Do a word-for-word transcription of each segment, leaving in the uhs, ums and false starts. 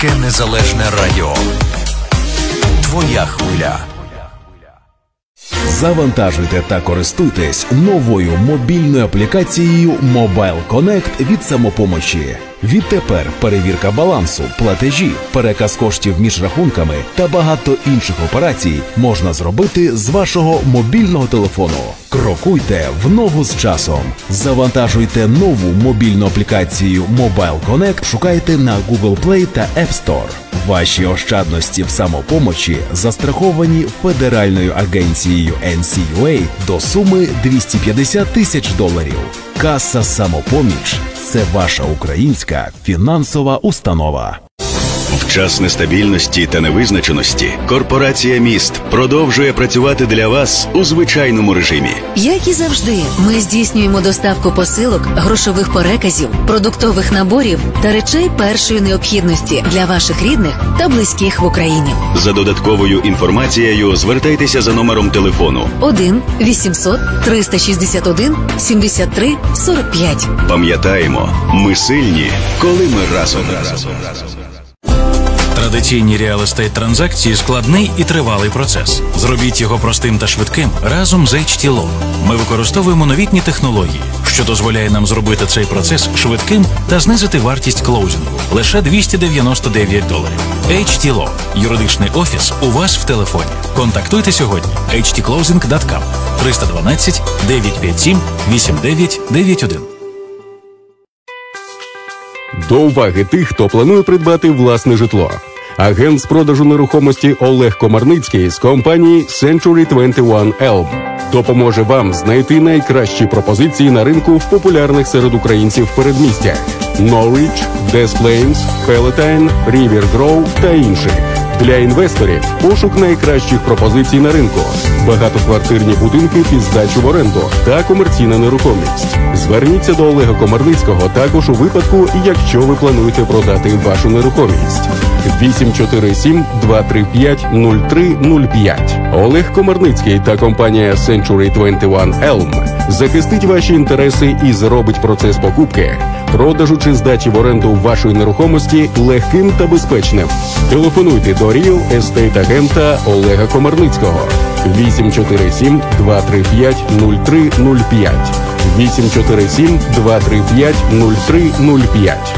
Українське незалежне радіо. Твоя хвиля. Завантажуйте та користуйтесь новою мобільною аплікацією Mobile Connect від «Самопомочі». Відтепер перевірка балансу, платежі, переказ коштів між рахунками та багато інших операцій можна зробити з вашого мобільного телефону. Крокуйте в ногу з часом. Завантажуйте нову мобільну аплікацію Mobile Connect, шукайте на Google Play та App Store. Ваші ощадності в «Самопомочі» застраховані Федеральною агенцією ен сі ю ей до суми двісті п'ятдесят тисяч доларів. Каса «Самопоміч» – це ваша українська фінансова установа. В час нестабільності та невизначеності корпорація «Міст» продовжує працювати для вас у звичайному режимі. Як і завжди, ми здійснюємо доставку посилок, грошових переказів, продуктових наборів та речей першої необхідності для ваших рідних та близьких в Україні. За додатковою інформацією звертайтеся за номером телефону один вісімсот триста шістдесят один сімдесят три сорок п'ять. Пам'ятаємо, ми сильні, коли ми разом. Традиційні реал-естейт-транзакції – складний і тривалий процес. Зробіть його простим та швидким разом з ейч ті Law. Ми використовуємо новітні технології, що дозволяє нам зробити цей процес швидким та знизити вартість клоузингу – лише двісті дев'яносто дев'ять доларів. ейч ті Law – юридичний офіс у вас в телефоні. Контактуйте сьогодні. ейч ті клоузинг крапка ком триста дванадцять дев'ятсот п'ятдесят сім вісімдесят дев'ять дев'яносто один. До уваги тих, хто планує придбати власне житло. Агент з продажу нерухомості Олег Комарnytskyy з компанії Century двадцять один Elm допоможе вам знайти найкращі пропозиції на ринку в популярних серед українців передмістях Norwich, Des Plaines, Palatine, River Grove та інших. Для інвесторів пошук найкращих пропозицій на ринку, багатоквартирні будинки під здачу в оренду та комерційна нерухомість. Зверніться до Олега Комарnytського також у випадку, якщо ви плануєте продати вашу нерухомість. вісім чотири сім два три п'ять нуль три нуль п'ять. Олег Комарnytський та компанія Century двадцять один Elm захистить ваші інтереси і зробить процес покупки, продажу чи здачі в оренду вашої нерухомості легким та безпечним. Телефонуйте до Real Estate-агента Олега Комарnytського. вісім чотири сім два три п'ять нуль три нуль п'ять. вісім чотири сім два три п'ять нуль три нуль п'ять.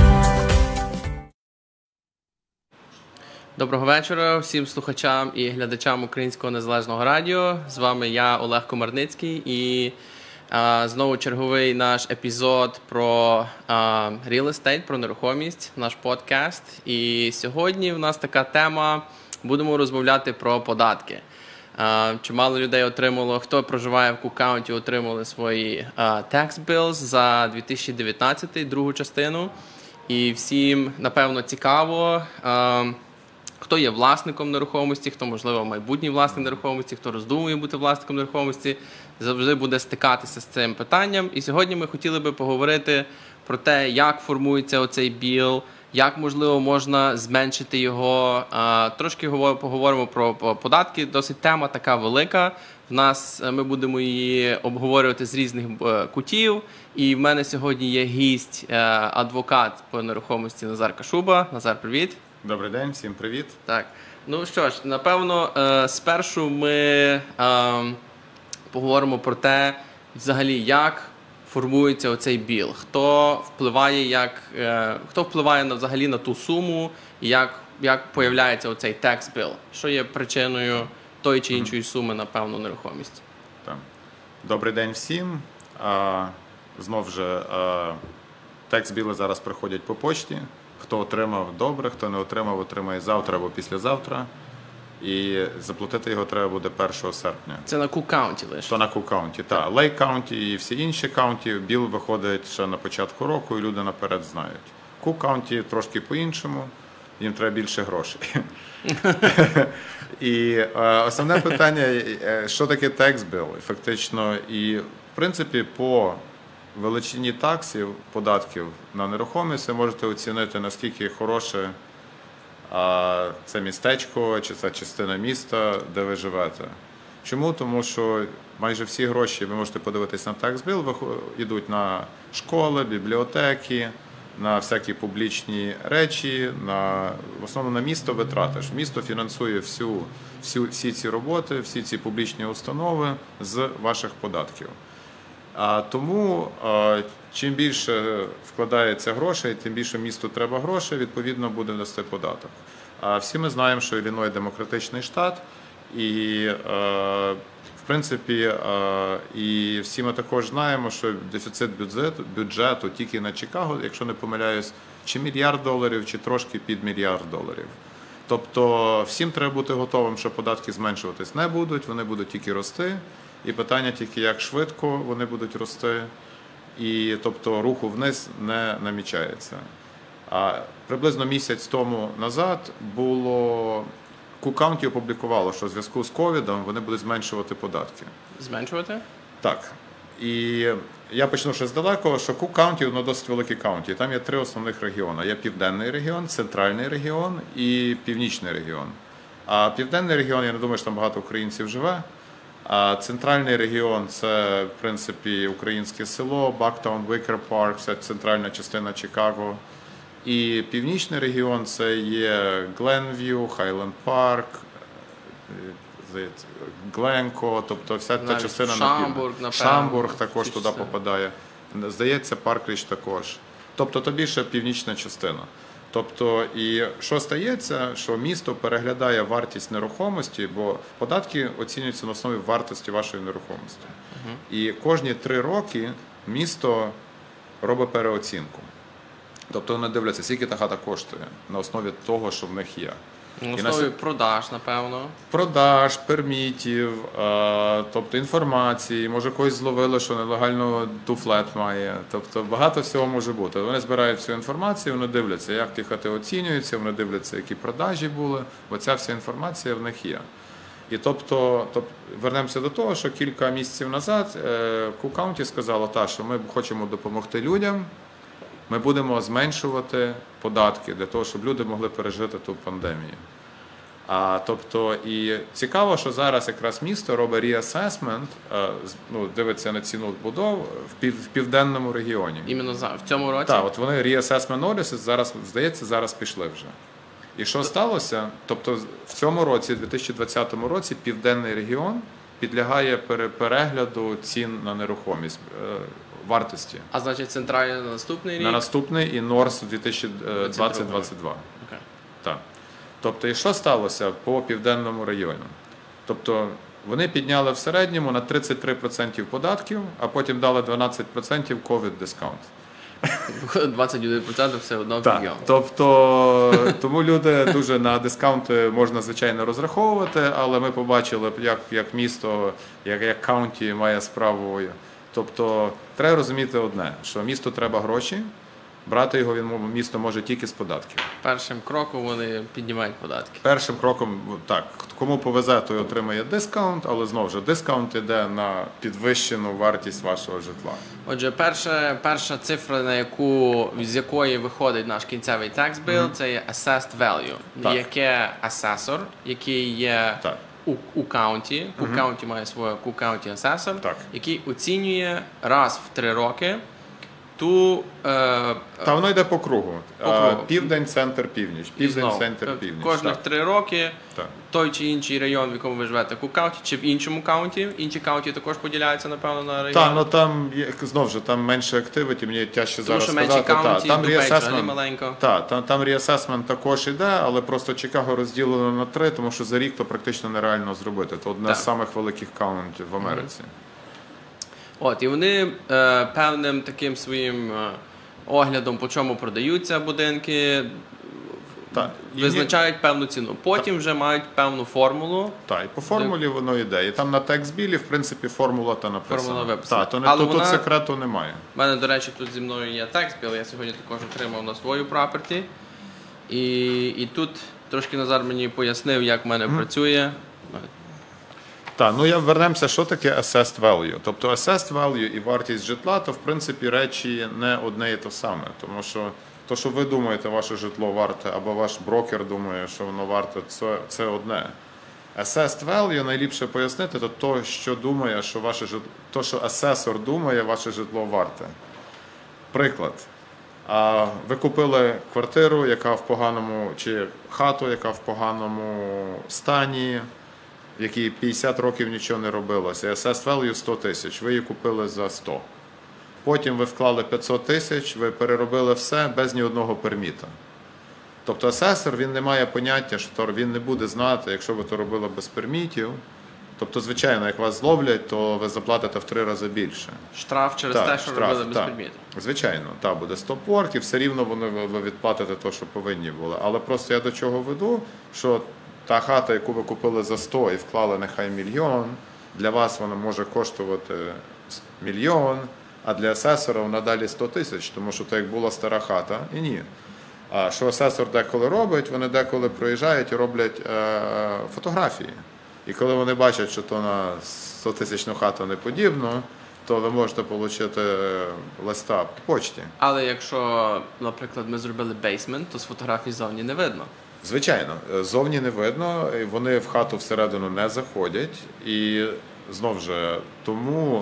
Доброго вечора всім слухачам і глядачам Українського незалежного радіо. З вами я, Олег Комарnytський, і а, знову черговий наш епізод про а, real estate, про нерухомість, наш подкаст. І сьогодні в нас така тема, будемо розмовляти про податки. А, чимало людей отримало, хто проживає в Кук-Каунті, отримали свої а, tax bills за дві тисячі дев'ятнадцятий, другу частину. І всім, напевно, цікаво, а, хто є власником нерухомості, хто, можливо, майбутній власник нерухомості, хто роздумує бути власником нерухомості, завжди буде стикатися з цим питанням. І сьогодні ми хотіли би поговорити про те, як формується оцей біл, як, можливо, можна зменшити його. Трошки поговоримо про податки, досить тема така велика. В нас ми будемо її обговорювати з різних кутів. І в мене сьогодні є гість, адвокат по нерухомості Назар Kashuba. Назар, привіт. Добрий день, всім привіт. Так, ну що ж, напевно, спершу ми поговоримо про те, взагалі, як формується оцей біл, хто впливає, як, хто впливає на, взагалі на ту суму, і як, як появляється оцей tax bill, що є причиною тої чи іншої суми на певну нерухомість. Так. Добрий день всім. А, знов же, tax біли зараз приходять по почті. Хто отримав – добре, хто не отримав – отримає завтра або післязавтра. І заплатити його треба буде першого серпня. Це на Кук-Каунті лише? То на Кук-Каунті, так. Лейк-Каунті і всі інші каунті, біл виходить ще на початку року, і люди наперед знають. Кук-Каунті трошки по-іншому, їм треба більше грошей. І е, основне питання, що таке tax bill? Фактично, і в принципі по величині таксів, податків на нерухомість ви можете оцінити, наскільки хороше а, це містечко чи це частина міста, де ви живете. Чому? Тому що майже всі гроші, ви можете подивитись на tax bill, йдуть на школи, бібліотеки, на всякі публічні речі, на, в основному на місто витрати. Місто фінансує всю, всю, всі ці роботи, всі ці публічні установи з ваших податків. А тому а, чим більше вкладається грошей, тим більше місту треба грошей, відповідно буде нести податок. А всі ми знаємо, що Іллінойс – демократичний штат, і а, в принципі, і всі ми також знаємо, що дефіцит бюджету, бюджету тільки на Чикаго, якщо не помиляюсь, чи мільярд доларів, чи трошки під мільярд доларів. Тобто всім треба бути готовим, що податки зменшуватись не будуть, вони будуть тільки рости, і питання тільки, як швидко вони будуть рости, і тобто руху вниз не намічається. А приблизно місяць тому назад було... Кук Каунті опублікувало, що в зв'язку з ковідом вони будуть зменшувати податки. Зменшувати? Так. І я почну ще здалеку, що Кук Каунті, воно досить велике каунті. Там є три основних регіони. Є Південний регіон, Центральний регіон і Північний регіон. А Південний регіон, я не думаю, що там багато українців живе. А Центральний регіон – це, в принципі, українське село, Бактаун, Вікер Парк, вся центральна частина Чикаго. І Північний регіон – це є Гленв'ю, Хайленд Парк, Гленко, тобто вся та частина на південь. Шамбург також туди попадає. Здається, Паркрідж також. Тобто то більше північна частина. Тобто, і що стається, що місто переглядає вартість нерухомості, бо податки оцінюються на основі вартості вашої нерухомості. Uh-huh. І кожні три роки місто робить переоцінку. Тобто вони дивляться, скільки та хата коштує на основі того, що в них є. На основі на... продаж, напевно. Продаж, пермітів, е, тобто інформації, може когось зловили, що нелегально туфлет має. Тобто багато всього може бути. Вони збирають всю інформацію, вони дивляться, як ті хати оцінюються, вони дивляться, які продажі були, бо ця вся інформація в них є. І тобто, тобто вернемося до того, що кілька місяців назад е, Кук Каунті сказало, та, що ми хочемо допомогти людям, ми будемо зменшувати податки для того, щоб люди могли пережити ту пандемію. А, тобто, і цікаво, що зараз якраз місто робить reassessment, ну, дивиться на ціну будов в, пів, в південному регіоні. Іменно в цьому році? Так, от вони reassessment notices зараз, здається, зараз пішли вже. І що сталося? Тобто в цьому році, в дві тисячі двадцятому році, південний регіон підлягає перегляду цін на нерухомість, вартості. А значить центральний на наступний рік? На наступний і Норс у дві тисячі двадцять двадцять два. Okay. Так. Тобто, і що сталося по південному району? Тобто, вони підняли в середньому на тридцять три відсотки податків, а потім дали дванадцять відсотків ковід-дискаунт. двадцять один відсоток все одно так. підйом. Тобто, тому люди дуже на дискаунти можна, звичайно, розраховувати, але ми побачили, як, як місто, як, як каунті має справу. Тобто, треба розуміти одне, що місту треба гроші, брати його він, місто може тільки з податків. Першим кроком вони піднімають податки. Першим кроком, так, кому повезе, той отримає дискаунт, але знову ж дискаунт йде на підвищену вартість вашого житла. Отже, перша, перша цифра, на яку, з якої виходить наш кінцевий tax bill, mm-hmm. це є assessed value, так. Яке асесор, який є так. у, у каунті, Кук Каунті має свого Кук Каунті асесор, який оцінює раз в три роки ту... Е, Та воно йде по кругу. по кругу. Південь, центр, північ. Південь, центр, північ. Кожних так. три роки так. той чи інший район, в якому ви живете, Кук Каунті, чи в іншому каунті. Інші каунті також поділяються, напевно, на райони. Так, ну там, знову ж, там менше активіті, мені тяжче зараз сказати. Тому що менші каунті, там реасесмент маленько. Так, там, там реасесмент також йде, але просто Чикаго розділено на три, тому що за рік то практично нереально зробити. Це одне так. з самих великих каунтів в Америці. Mm-hmm. От, і вони е, певним таким своїм... Е, оглядом, по чому продаються будинки, так. визначають і... певну ціну. Потім так. вже мають певну формулу. Так, і по формулі де... воно йде. І там на текст-білі, в принципі, формула та написана. Формула виписана. Так, то не, тут, вона... тут секрету немає. У мене, до речі, тут зі мною є текст-біл, я сьогодні також отримав на свою property. І, і тут трошки Назар мені пояснив, як в мене mm. працює. Так, ну я вернемося, що таке assessed value. Тобто assessed value і вартість житла, то в принципі речі не одне і те саме. Тому що то, що ви думаєте, ваше житло варте, або ваш брокер думає, що воно варте, це, це одне. Assessed value найліпше пояснити, то то, що думає, що ваше житло, то, що асесор думає, ваше житло варте. Приклад. А ви купили квартиру, яка в поганому, чи хату, яка в поганому стані, в якій п'ятдесят років нічого не робилося. Assessed value сто тисяч, ви її купили за сто. Потім ви вклали п'ятсот тисяч, ви переробили все без ні одного перміта. Тобто асесор, він не має поняття, що він не буде знати, якщо ви то робили без пермітів. Тобто, звичайно, як вас зловлять, то ви заплатите в три рази більше. Штраф через так, те, що штраф, робили без так. перміту. Звичайно, так, буде стоп-ворк, і все рівно вони, ви відплатите те, що повинні були. Але просто я до чого веду, що та хата, яку ви купили за сто і вклали нехай мільйон, для вас вона може коштувати мільйон, а для асесора вона далі сто тисяч, тому що то як була стара хата, і ні. А що асесор деколи робить, вони деколи проїжджають і роблять е, фотографії. І коли вони бачать, що то на стотисячну хату не подібно, то ви можете отримати листа по почті. Але якщо, наприклад, ми зробили бейсмент, то з фотографій зовні не видно. Звичайно, зовні не видно, вони в хату всередину не заходять. І знов же, тому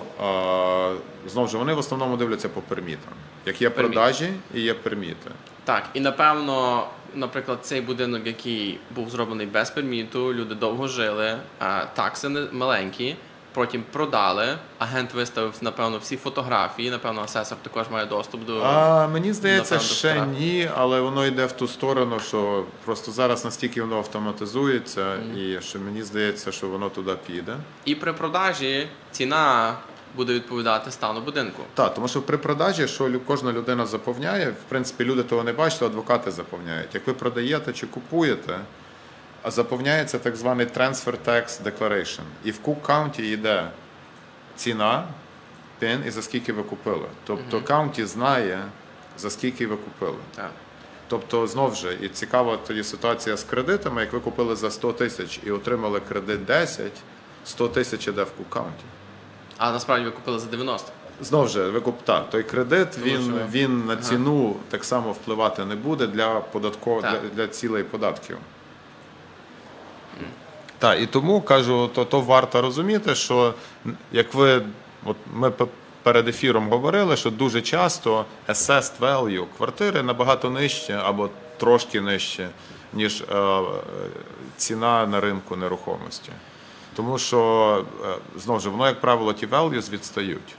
знов же, вони в основному дивляться по пермітам. Як є Перміт. продажі і є перміти. Так, і напевно, наприклад, цей будинок, який був зроблений без перміту, люди довго жили, а такси не- маленькі, потім продали, агент виставив, напевно, всі фотографії, напевно, асесор також має доступ до... А мені здається, напевно, до ще фотографій. ні, але воно йде в ту сторону, що просто зараз настільки воно автоматизується, mm. і що мені здається, що воно туди піде. І при продажі ціна буде відповідати стану будинку. Так, тому що при продажі, що лю- кожна людина заповняє, в принципі, люди того не бачать, то адвокати заповняють. Як ви продаєте чи купуєте, а заповняється так званий Transfer Tax Declaration. І в Cook County йде ціна, пін і за скільки ви купили. Тобто County знає, за скільки ви купили. Так. Тобто, знов же, і цікава тоді ситуація з кредитами, як ви купили за сто тисяч і отримали кредит десять, сто тисяч іде в Cook County. А насправді ви купили за дев'яносто. Знов же, ви куп... так, той кредит, Тому він, що- він на Ага. ціну так само впливати не буде для, податков... Так. для, для цілей податків. Так, і тому, кажу, то, то варто розуміти, що як ви, от ми п- перед ефіром говорили, що дуже часто assessed value квартири набагато нижче або трошки нижче, ніж е, е, ціна на ринку нерухомості. Тому що, е, знову ж, воно, як правило, ті values відстають.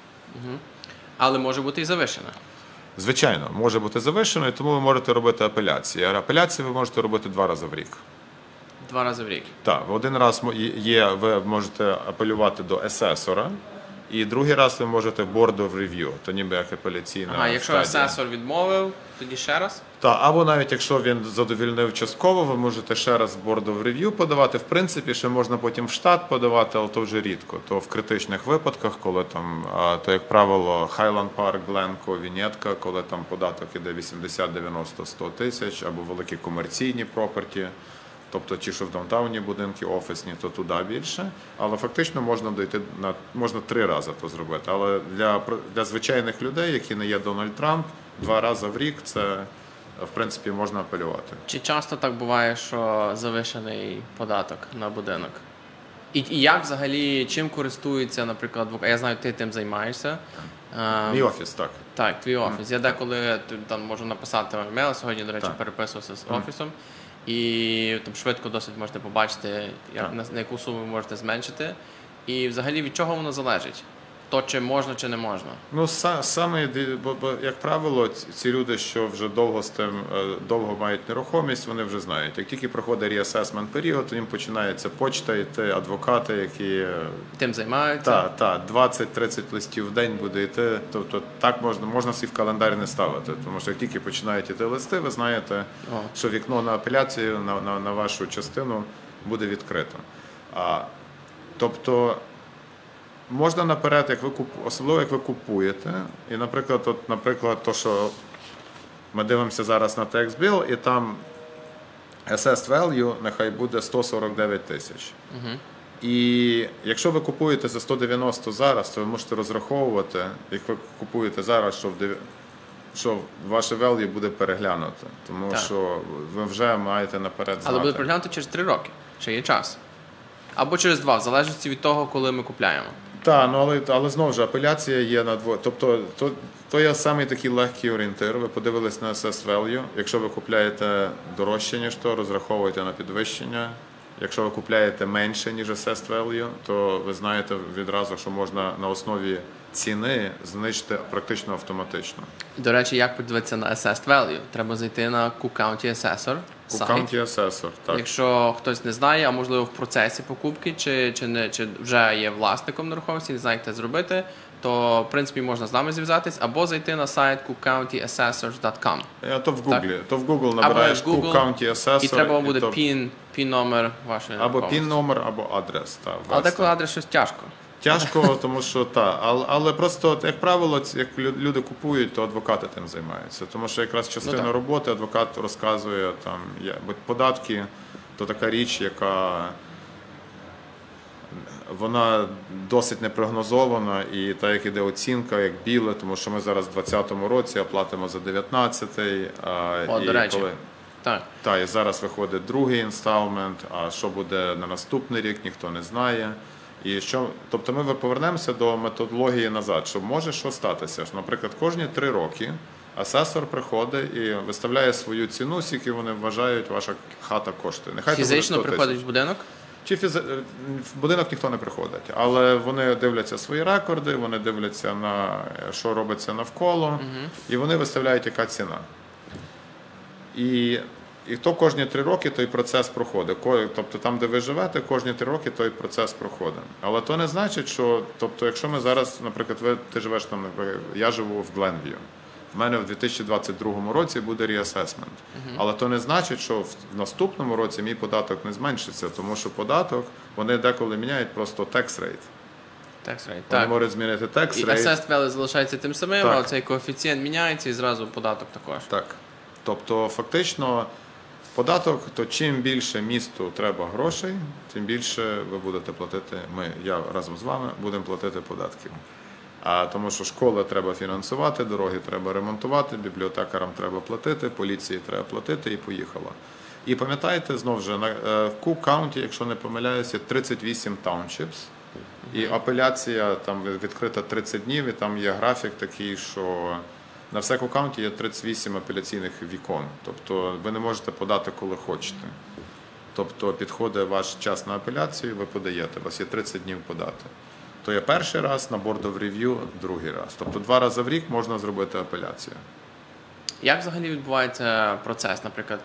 Але може бути і завишена. Звичайно, може бути завищено, і тому ви можете робити апеляції. А апеляції ви можете робити два рази в рік. Два рази в рік. Так, один раз мо- є, ви можете апелювати до асесора, і другий раз ви можете board of review, то ніби як апеляційна А якщо стадія. асесор відмовив, тоді ще раз? Так, або навіть якщо він задовільнив частково, ви можете ще раз в board of review подавати. В принципі, ще можна потім в штат подавати, але то вже рідко. То в критичних випадках, коли там, а, то як правило, Highland Park, Glencoe, Вінєтка, коли там податок іде вісімдесят, дев'яносто, сто тисяч, або великі комерційні проперті. Тобто ті, що в даунтауні будинки офісні, то туди більше. Але фактично можна дойти на можна три рази то зробити. Але для, для звичайних людей, які не є Дональд Трамп, два рази в рік це в принципі можна апелювати. Чи часто так буває, що завишений податок на будинок? І, і як взагалі, чим користується, наприклад, адвокат? Я знаю, ти тим займаєшся. Ем, Мій офіс, так. Так, твій офіс. Я деколи там можу написати вам емейл, сьогодні, до речі, Так. переписувався з офісом. І там швидко досить можете побачити, як, Так. на, на яку суму ви можете зменшити. І взагалі від чого воно залежить? То, чи можна, чи не можна? Ну, са- саме, ді- бо, бо, як правило, ці- ці люди, що вже довго з тим, е, довго мають нерухомість, вони вже знають. Як тільки проходить reassessment період, то їм починається почта йти, адвокати, які е, Тим займаються? та, та, двадцять-тридцять листів в день буде йти. Тобто так можна, можна свій в календар не ставити. Тому що як тільки починають йти листи, ви знаєте, О. що вікно на апеляцію, на, на, на вашу частину буде відкрито. А, тобто можна наперед, як ви куп... особливо як ви купуєте, і, наприклад, от, наприклад, то, що ми дивимося зараз на tax bill, і там assessed value нехай буде сто сорок дев'ять тисяч. Угу. І якщо ви купуєте за сто дев'яносто зараз, то ви можете розраховувати, як ви купуєте зараз, що, в дев... що ваше value буде переглянуто. Тому Так. що ви вже маєте наперед знати. Але буде переглянути через три роки. Ще є час. Або через два, в залежності від того, коли ми купляємо. Так, ну але, але знову ж апеляція є на дво. Тобто, то, то є самий такий легкий орієнтир. Ви подивились на assessed value. Якщо ви купляєте дорожче, ніж то, розраховуйте на підвищення. Якщо ви купляєте менше, ніж assessed value, то ви знаєте відразу, що можна на основі ціни знищити практично автоматично. До речі, як подивитися на assessed value? Треба зайти на Cook County Assessor сайт. Cook County Assessor, так. Якщо хтось не знає, а можливо в процесі покупки, чи, чи, не, чи вже є власником нерухомості, не знає, як це зробити, то, в принципі, можна з нами зв'язатись, або зайти на сайт cook county assessors dot com. А то в Google, то в Google набираєш Google, Cook County Assessor. І треба вам буде то... пін, пін номер вашої Або нерухомості. пін номер, або адрес. Та, Але деколи адрес щось тяжко. Тяжко, тому що так, але, але просто, як правило, як люди купують, то адвокати тим займаються. Тому що якраз частина ну, роботи адвокат розказує, там, є, бо податки, то така річ, яка вона досить непрогнозована, і так як іде оцінка, як біле, тому що ми зараз в двадцятому році, а платимо за дев'ятнадцятий. О, і до речі. коли... Так. Так, і зараз виходить другий інсталмент, а що буде на наступний рік, ніхто не знає. І що, тобто ми повернемося до методології назад, що може що статися. Наприклад, кожні три роки асесор приходить і виставляє свою ціну, скільки вони вважають, ваша хата коштує. Нехай фізично приходить в будинок? Чи фізи... в будинок ніхто не приходить, але вони дивляться свої рекорди, вони дивляться на що робиться навколо, угу. І вони виставляють, яка ціна. І І то кожні три роки той процес проходить. Тобто там, де ви живете, кожні три роки той процес проходить. Але то не значить, що, тобто, якщо ми зараз, наприклад, ви, ти живеш там, я живу в Гленвію. В мене в дві тисячі двадцять другому році буде реасесмент. Uh-huh. Але то не значить, що в наступному році мій податок не зменшиться, тому що податок, вони деколи міняють просто tax rate. Tax rate, вони так. можуть змінити tax rate. І assessed value залишається тим самим, так. але цей коефіцієнт міняється і зразу податок також. Так. Тобто, фактично, податок, то чим більше місту треба грошей, тим більше ви будете платити, ми, я разом з вами, будемо платити податків. А тому що школи треба фінансувати, дороги треба ремонтувати, бібліотекарам треба платити, поліції треба платити і поїхало. І пам'ятайте, знову ж, в Cook County, якщо не помиляюся, тридцять вісім townships, і апеляція там відкрита тридцять днів, і там є графік такий, що на все Cook County є тридцять вісім апеляційних вікон. Тобто ви не можете подати, коли хочете. Тобто підходить ваш час на апеляцію, ви подаєте, у вас є тридцять днів подати. То є перший раз, на Board of Review другий раз. Тобто два рази в рік можна зробити апеляцію. Як взагалі відбувається процес? Наприклад,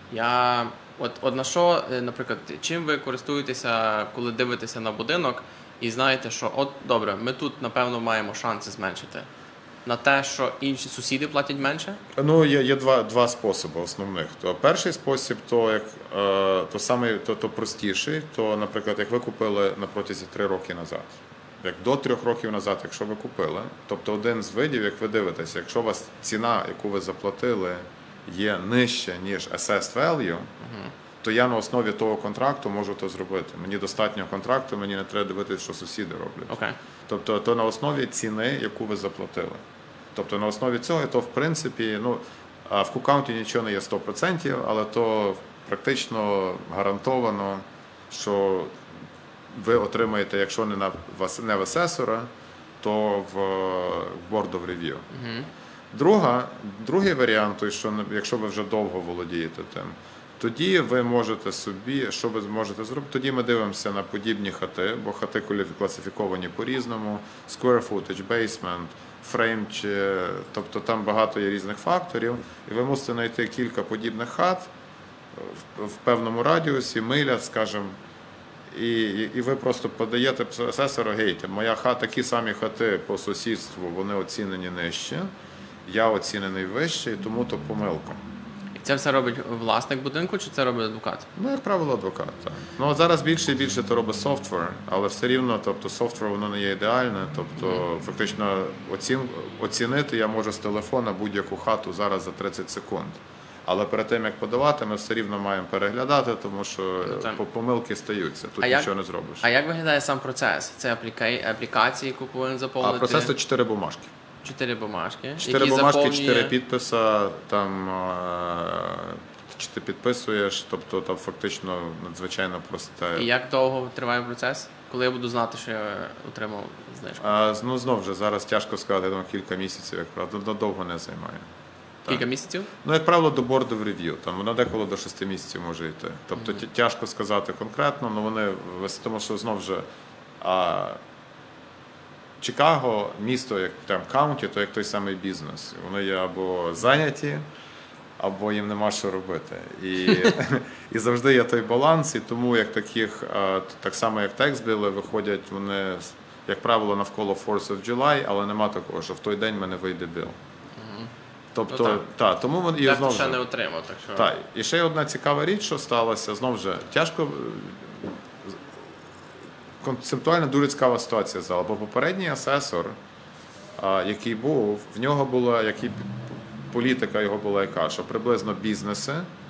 я от, от на що, наприклад, чим ви користуєтеся, коли дивитеся на будинок і знаєте, що от добре, ми тут, напевно, маємо шанси зменшити? На те, що інші сусіди платять менше? Ну, є, є два, два способи основних. То перший спосіб, то, як, е, то, самий, то, то простіший, то, наприклад, як ви купили на протязі три роки назад. Як до трьох років назад, якщо ви купили, тобто один з видів, як ви дивитеся, якщо у вас ціна, яку ви заплатили, є нижча, ніж assessed value, uh-huh. то я на основі того контракту можу то зробити. Мені достатньо контракту, мені не треба дивитися, що сусіди роблять. Okay. Тобто то на основі ціни, яку ви заплатили. Тобто на основі цього, то в принципі, ну, в Cook County нічого не є сто відсотків, але то практично гарантовано, що ви отримаєте, якщо не, на, не в асесора, то в Board of Review. Uh-huh. Друга, другий варіант, той, що якщо ви вже довго володієте тим, тоді ви можете собі, що ви можете зробити, тоді ми дивимося на подібні хати, бо хати класифіковані по-різному, square footage, basement, frame, тобто там багато є різних факторів, і ви мусите знайти кілька подібних хат в, в певному радіусі, миля, скажімо, і, і, і ви просто подаєте асесору, гей, моя хата, такі самі хати по сусідству, вони оцінені нижче, я оцінений вище, і тому то помилка. І це все робить власник будинку, чи це робить адвокат? Ну, як правило, адвокат, так. Ну, от зараз більше і більше то робить софтвер, але все рівно, тобто, софтвер, воно не є ідеальне, тобто, mm-hmm. фактично, оцін, оцінити я можу з телефона будь-яку хату зараз за тридцять секунд. Але перед тим, як подавати, ми все рівно маємо переглядати, тому що ну, помилки стаються, тут а нічого як, не зробиш. А як виглядає сам процес? Це апліка... аплікації, яку повинен заповнити? А процес – це чотири бумажки. Чотири бумажки. Чотири бумажки, заповнює... чотири підписа, там чи ти підписуєш, тобто там фактично надзвичайно просте. І як довго триває процес? Коли я буду знати, що я отримав знижку? А, ну, знов же, зараз тяжко сказати, я думаю, кілька місяців, як правило, довго не займає. Кілька Так. місяців? Ну, як правило, до board of review, там воно деколи до шести місяців може йти. Тобто mm-hmm. тяжко сказати конкретно, але вони, тому що знов же, а, Чикаго, місто, як там каунті, то як той самий бізнес. Вони є або зайняті, або їм нема що робити. І, і завжди є той баланс, і тому як таких, так само як текст-біли, виходять вони, як правило, навколо fourth of July, але нема такого, що в той день в мене вийде біл. Тобто, ну, та, тому вони і знову ще не отримав. Так що... Так, і ще одна цікава річ, що сталося, знову ж тяжко, концептуально дуже цікава ситуація зала, бо попередній асесор, який був, в нього була, який, політика його була яка, що приблизно бізнеси,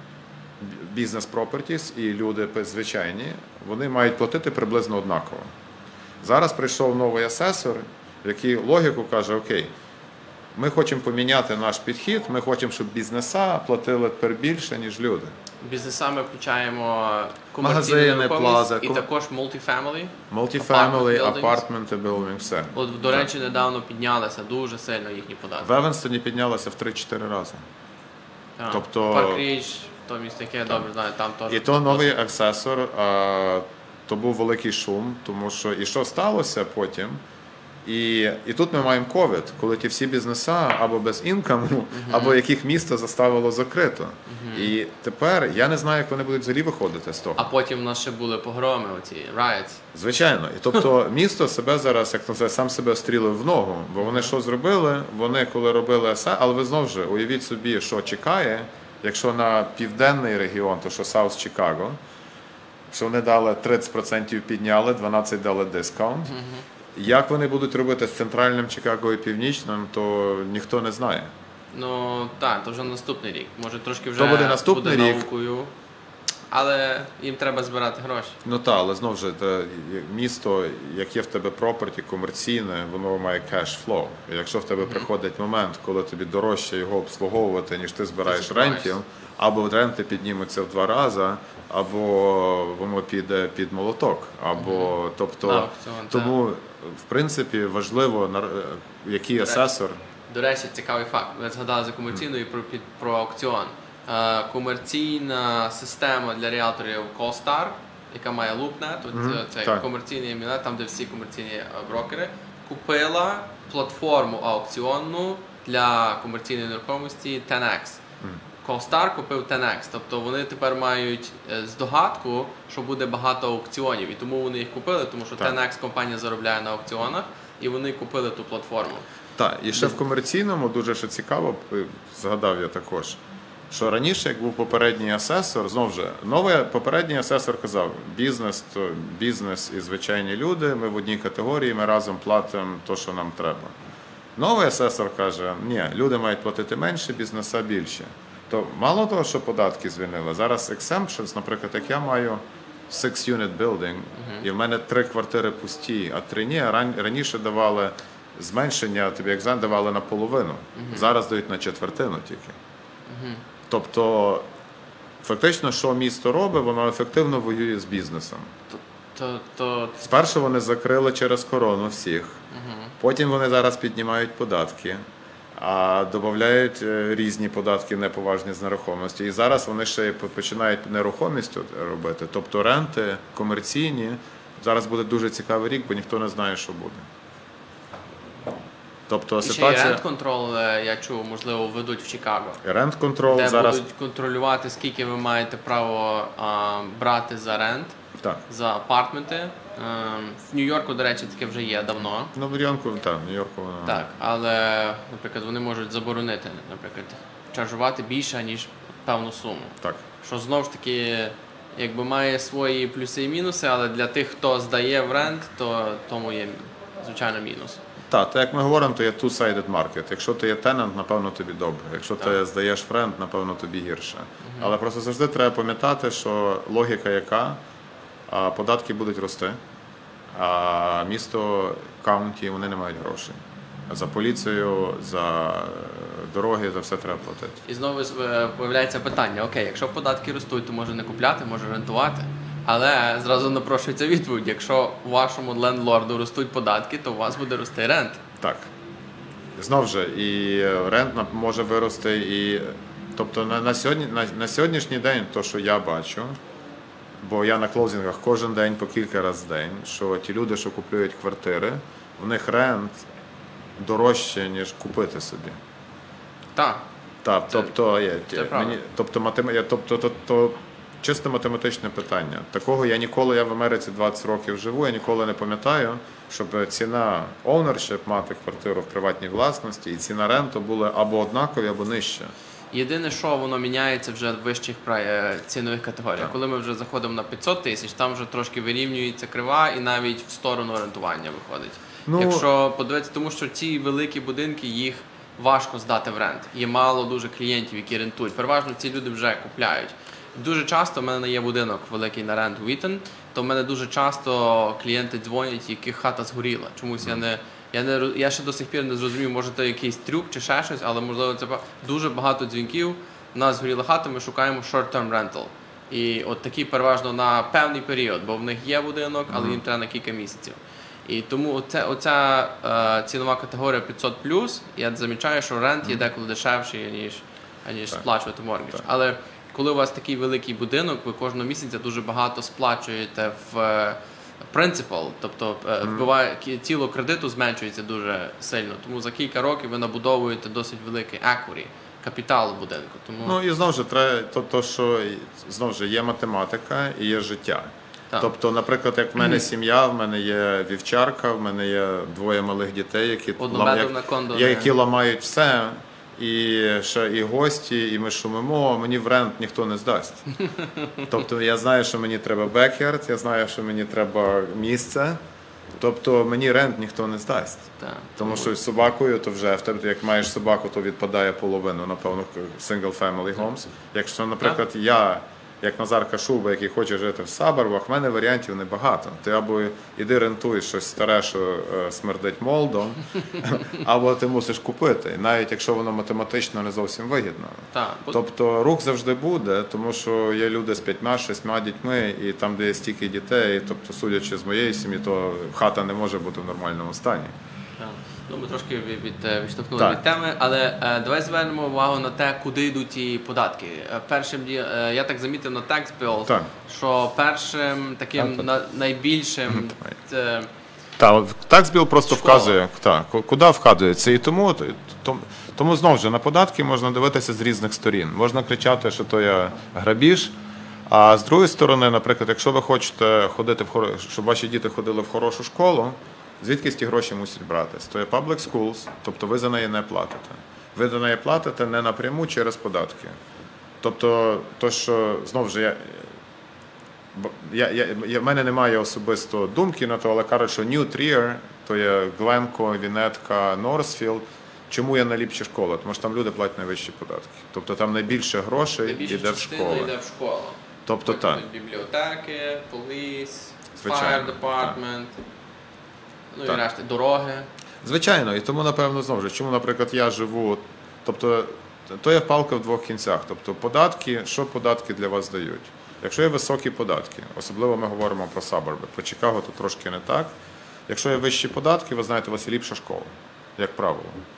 бізнес-пропертіс і люди звичайні, вони мають платити приблизно однаково. Зараз прийшов новий асесор, який логіку каже, окей, ми хочемо поміняти наш підхід, ми хочемо, щоб бізнеса платили тепер більше, ніж люди. Бізнеса ми включаємо магазини, плази, і також multifamily. Multifamily, апартменти, building, все. От, до речі, недавно піднялися дуже сильно їхні податки. В Еванстоні піднялися в три-чотири рази. Так. Тобто... Парк Річ, то місто, яке я добре знаю, там теж. І то новий асесор, а, то був великий шум, тому що і що сталося потім, І, і тут ми маємо ковід, коли ті всі бізнеса або без інкаму, uh-huh. або яких місто заставило закрито. Uh-huh. І тепер я не знаю, як вони будуть взагалі виходити з того. А потім в нас ще були погроми, оці riots. Звичайно. І тобто місто себе зараз, як це, сам себе стрілив в ногу. Бо вони що зробили? Вони коли робили есе, але ви знову ж уявіть собі, що чекає, якщо на південний регіон, то що South Chicago, що вони дали тридцять відсотків підняли, дванадцять відсотків дали дискаунт. Uh-huh. Як вони будуть робити з центральним Чикаго і північним, то ніхто не знає. Ну, так, то вже наступний рік. Може, трошки вже то буде, наступний буде рік. наукою, але їм треба збирати гроші. Ну так, але знову ж, місто, яке в тебе проперті, комерційне, воно має кеш-флоу. Якщо в тебе mm-hmm. приходить момент, коли тобі дорожче його обслуговувати, ніж ти збираєш рентів, або ренти піднімуться в два рази, або воно піде під молоток, або, mm-hmm. тобто, no, тому, в принципі, важливо, який асесор. До речі, цікавий факт. Ми згадали за комерційну mm-hmm. і про, про аукціон. Uh, комерційна система для ріелторів CallStar, яка має LoopNet, mm-hmm. це так. комерційний ім'я, там де всі комерційні брокери, купила платформу аукціонну для комерційної нерухомості ten X. Mm-hmm. CallStar купив ten X, тобто вони тепер мають здогадку, що буде багато аукціонів, і тому вони їх купили, тому що так. ten X компанія заробляє на аукціонах, і вони купили ту платформу. Так, і ще в комерційному дуже ще цікаво, згадав я також, що раніше, як був попередній асесор, знову ж, новий попередній асесор казав, бізнес, то бізнес і звичайні люди, ми в одній категорії, ми разом платимо те, що нам треба. Новий асесор каже, ні, люди мають платити менше, бізнеса більше. То мало того, що податки звільнили, зараз exemptions, наприклад, як я маю six-unit building, uh-huh. і в мене три квартири пусті, а три ні, раніше давали зменшення, тобі екзамен давали на половину, uh-huh. зараз дають на четвертину тільки. Uh-huh. Тобто, фактично, що місто робить, воно ефективно воює з бізнесом. То, то... Спершу вони закрили через корону всіх, угу. потім вони зараз піднімають податки, а додають різні податки неповажні з нерухомості. І зараз вони ще починають нерухомість робити, тобто ренти комерційні. Зараз буде дуже цікавий рік, бо ніхто не знає, що буде. Тобто, ситуація... Ще і рент-контрол, я чув, можливо, ведуть в Чикаго. Рент-контрол де зараз... будуть контролювати, скільки ви маєте право а, брати за рент, так. за апартменти. А, в Нью-Йорку, до речі, таке вже є давно. Ну, в Нью-Йорку, так, в Нью-Йорку воно... Так, але, наприклад, вони можуть заборонити, наприклад, чаржувати більше, ніж певну суму. Так. Що, знову ж таки, якби має свої плюси і мінуси, але для тих, хто здає в рент, то тому є, звичайно, мінус. Так, то як ми говоримо, то є two-sided market. Якщо ти є tenant, напевно, тобі добре. Якщо так. ти здаєш френд, напевно, тобі гірше. Угу. Але просто завжди треба пам'ятати, що логіка яка, а податки будуть рости, а місто, каунті, вони не мають грошей. За поліцію, за дороги, за все треба платити. І знову з'являється питання, окей, якщо податки ростуть, то може не купляти, може рентувати. Але зразу напрошується відповідь, якщо вашому лендлорду ростуть податки, то у вас буде рости рент. Так. Знов же, і рент може вирости, і тобто на, на, сьогодні, на, на сьогоднішній день, то, що я бачу, бо я на клоузингах кожен день, по кілька разів в день, що ті люди, що купують квартири, в них рент дорожче, ніж купити собі. Так. Так, тобто, є, це мені, тобто, матем, тобто то, то, чисто математичне питання. Такого я ніколи, я в Америці двадцять років живу, я ніколи не пам'ятаю, щоб ціна ownership, мати квартиру в приватній власності, і ціна ренту були або однакові, або нижче. Єдине, що воно міняється вже в вищих цінових категоріях. Так. Коли ми вже заходимо на п'ятсот тисяч, там вже трошки вирівнюється крива і навіть в сторону рентування виходить. Ну, якщо подивитися, тому що ці великі будинки, їх важко здати в рент. Є мало дуже клієнтів, які рентують. Переважно ці люди вже купляють. Дуже часто в мене є будинок великий на рент Вітон, то в мене дуже часто клієнти дзвонять, яких хата згоріла. Чомусь mm. я не я не я ще до сих пір не зрозумів, може це якийсь трюк чи ще щось, але можливо це дуже багато дзвінків. У нас згоріла хата, ми шукаємо short-term rental. І от такі переважно на певний період, бо в них є будинок, але mm. їм треба на кілька місяців. І тому оця, оця е, цінова категорія п'ятсот плюс, я замічаю, що рент є деколи дешевший, ніж, ніж сплачувати моргідж. Але коли у вас такий великий будинок, ви кожного місяця дуже багато сплачуєте в principal, тобто вбиває, тіло кредиту зменшується дуже сильно. Тому за кілька років ви набудовуєте досить великий equity, капітал будинку. Тому... Ну і знову ж треба, то, то, що знову ж є математика і є життя. Так. Тобто, наприклад, як в мене сім'я, в мене є вівчарка, в мене є двоє малих дітей, які, лам... як... які ламають все. І ще і гості, і ми шумимо, мені в рент ніхто не здасть. Тобто я знаю, що мені треба бекярд, я знаю, що мені треба місце, тобто мені рент ніхто не здасть. Так. Тому що з собакою, то вже, як маєш собаку, то відпадає половину, напевно, single family homes. Якщо, наприклад, так. я, як Назар Кашуба, який хоче жити в саборбах, в мене варіантів небагато. Ти або іди рентуй щось старе, що е, смердить молдом, або ти мусиш купити, навіть якщо воно математично не зовсім вигідно. Так. Тобто рух завжди буде, тому що є люди з п'ятьма, шістьма дітьми, і там, де є стільки дітей, тобто, судячи з моєї сім'ї, то хата не може бути в нормальному стані. Так. Ну, ми трошки від, відштовхнули від теми, але е, давай звернемо увагу на те, куди йдуть ті податки. Е, першим, е, я так замітив на tax bill, так. що першим таким так, на, найбільшим... Це, так, tax bill просто школа. Вказує, так, куди вказується. І тому, тому, тому знову ж, на податки можна дивитися з різних сторін. Можна кричати, що то є грабіж, а з другої сторони, наприклад, якщо ви хочете ходити, в, щоб ваші діти ходили в хорошу школу, звідки ті гроші мусять братись? То є public schools, тобто ви за неї не платите. Ви за неї платите не напряму через податки. Тобто, то, що, знову ж, я, я, я, я, в мене немає особисто думки на то, але кажуть, що New Trier, то є Гленко, Вінетка, Норсфілд. Чому є найліпші школи? Тому що там люди платять найвищі податки. Тобто там найбільше грошей найбільше йде в школу. йде в школу. Тобто так. Бібліотеки, поліс, fire department. Ну так. І решті, дороги. Звичайно, і тому, напевно, знову ж, чому, наприклад, я живу, тобто, то є палка в двох кінцях. Тобто, податки, що податки для вас дають? Якщо є високі податки, особливо ми говоримо про саборби, по Чикаго то трошки не так. Якщо є вищі податки, ви знаєте, у вас є ліпша школа, як правило.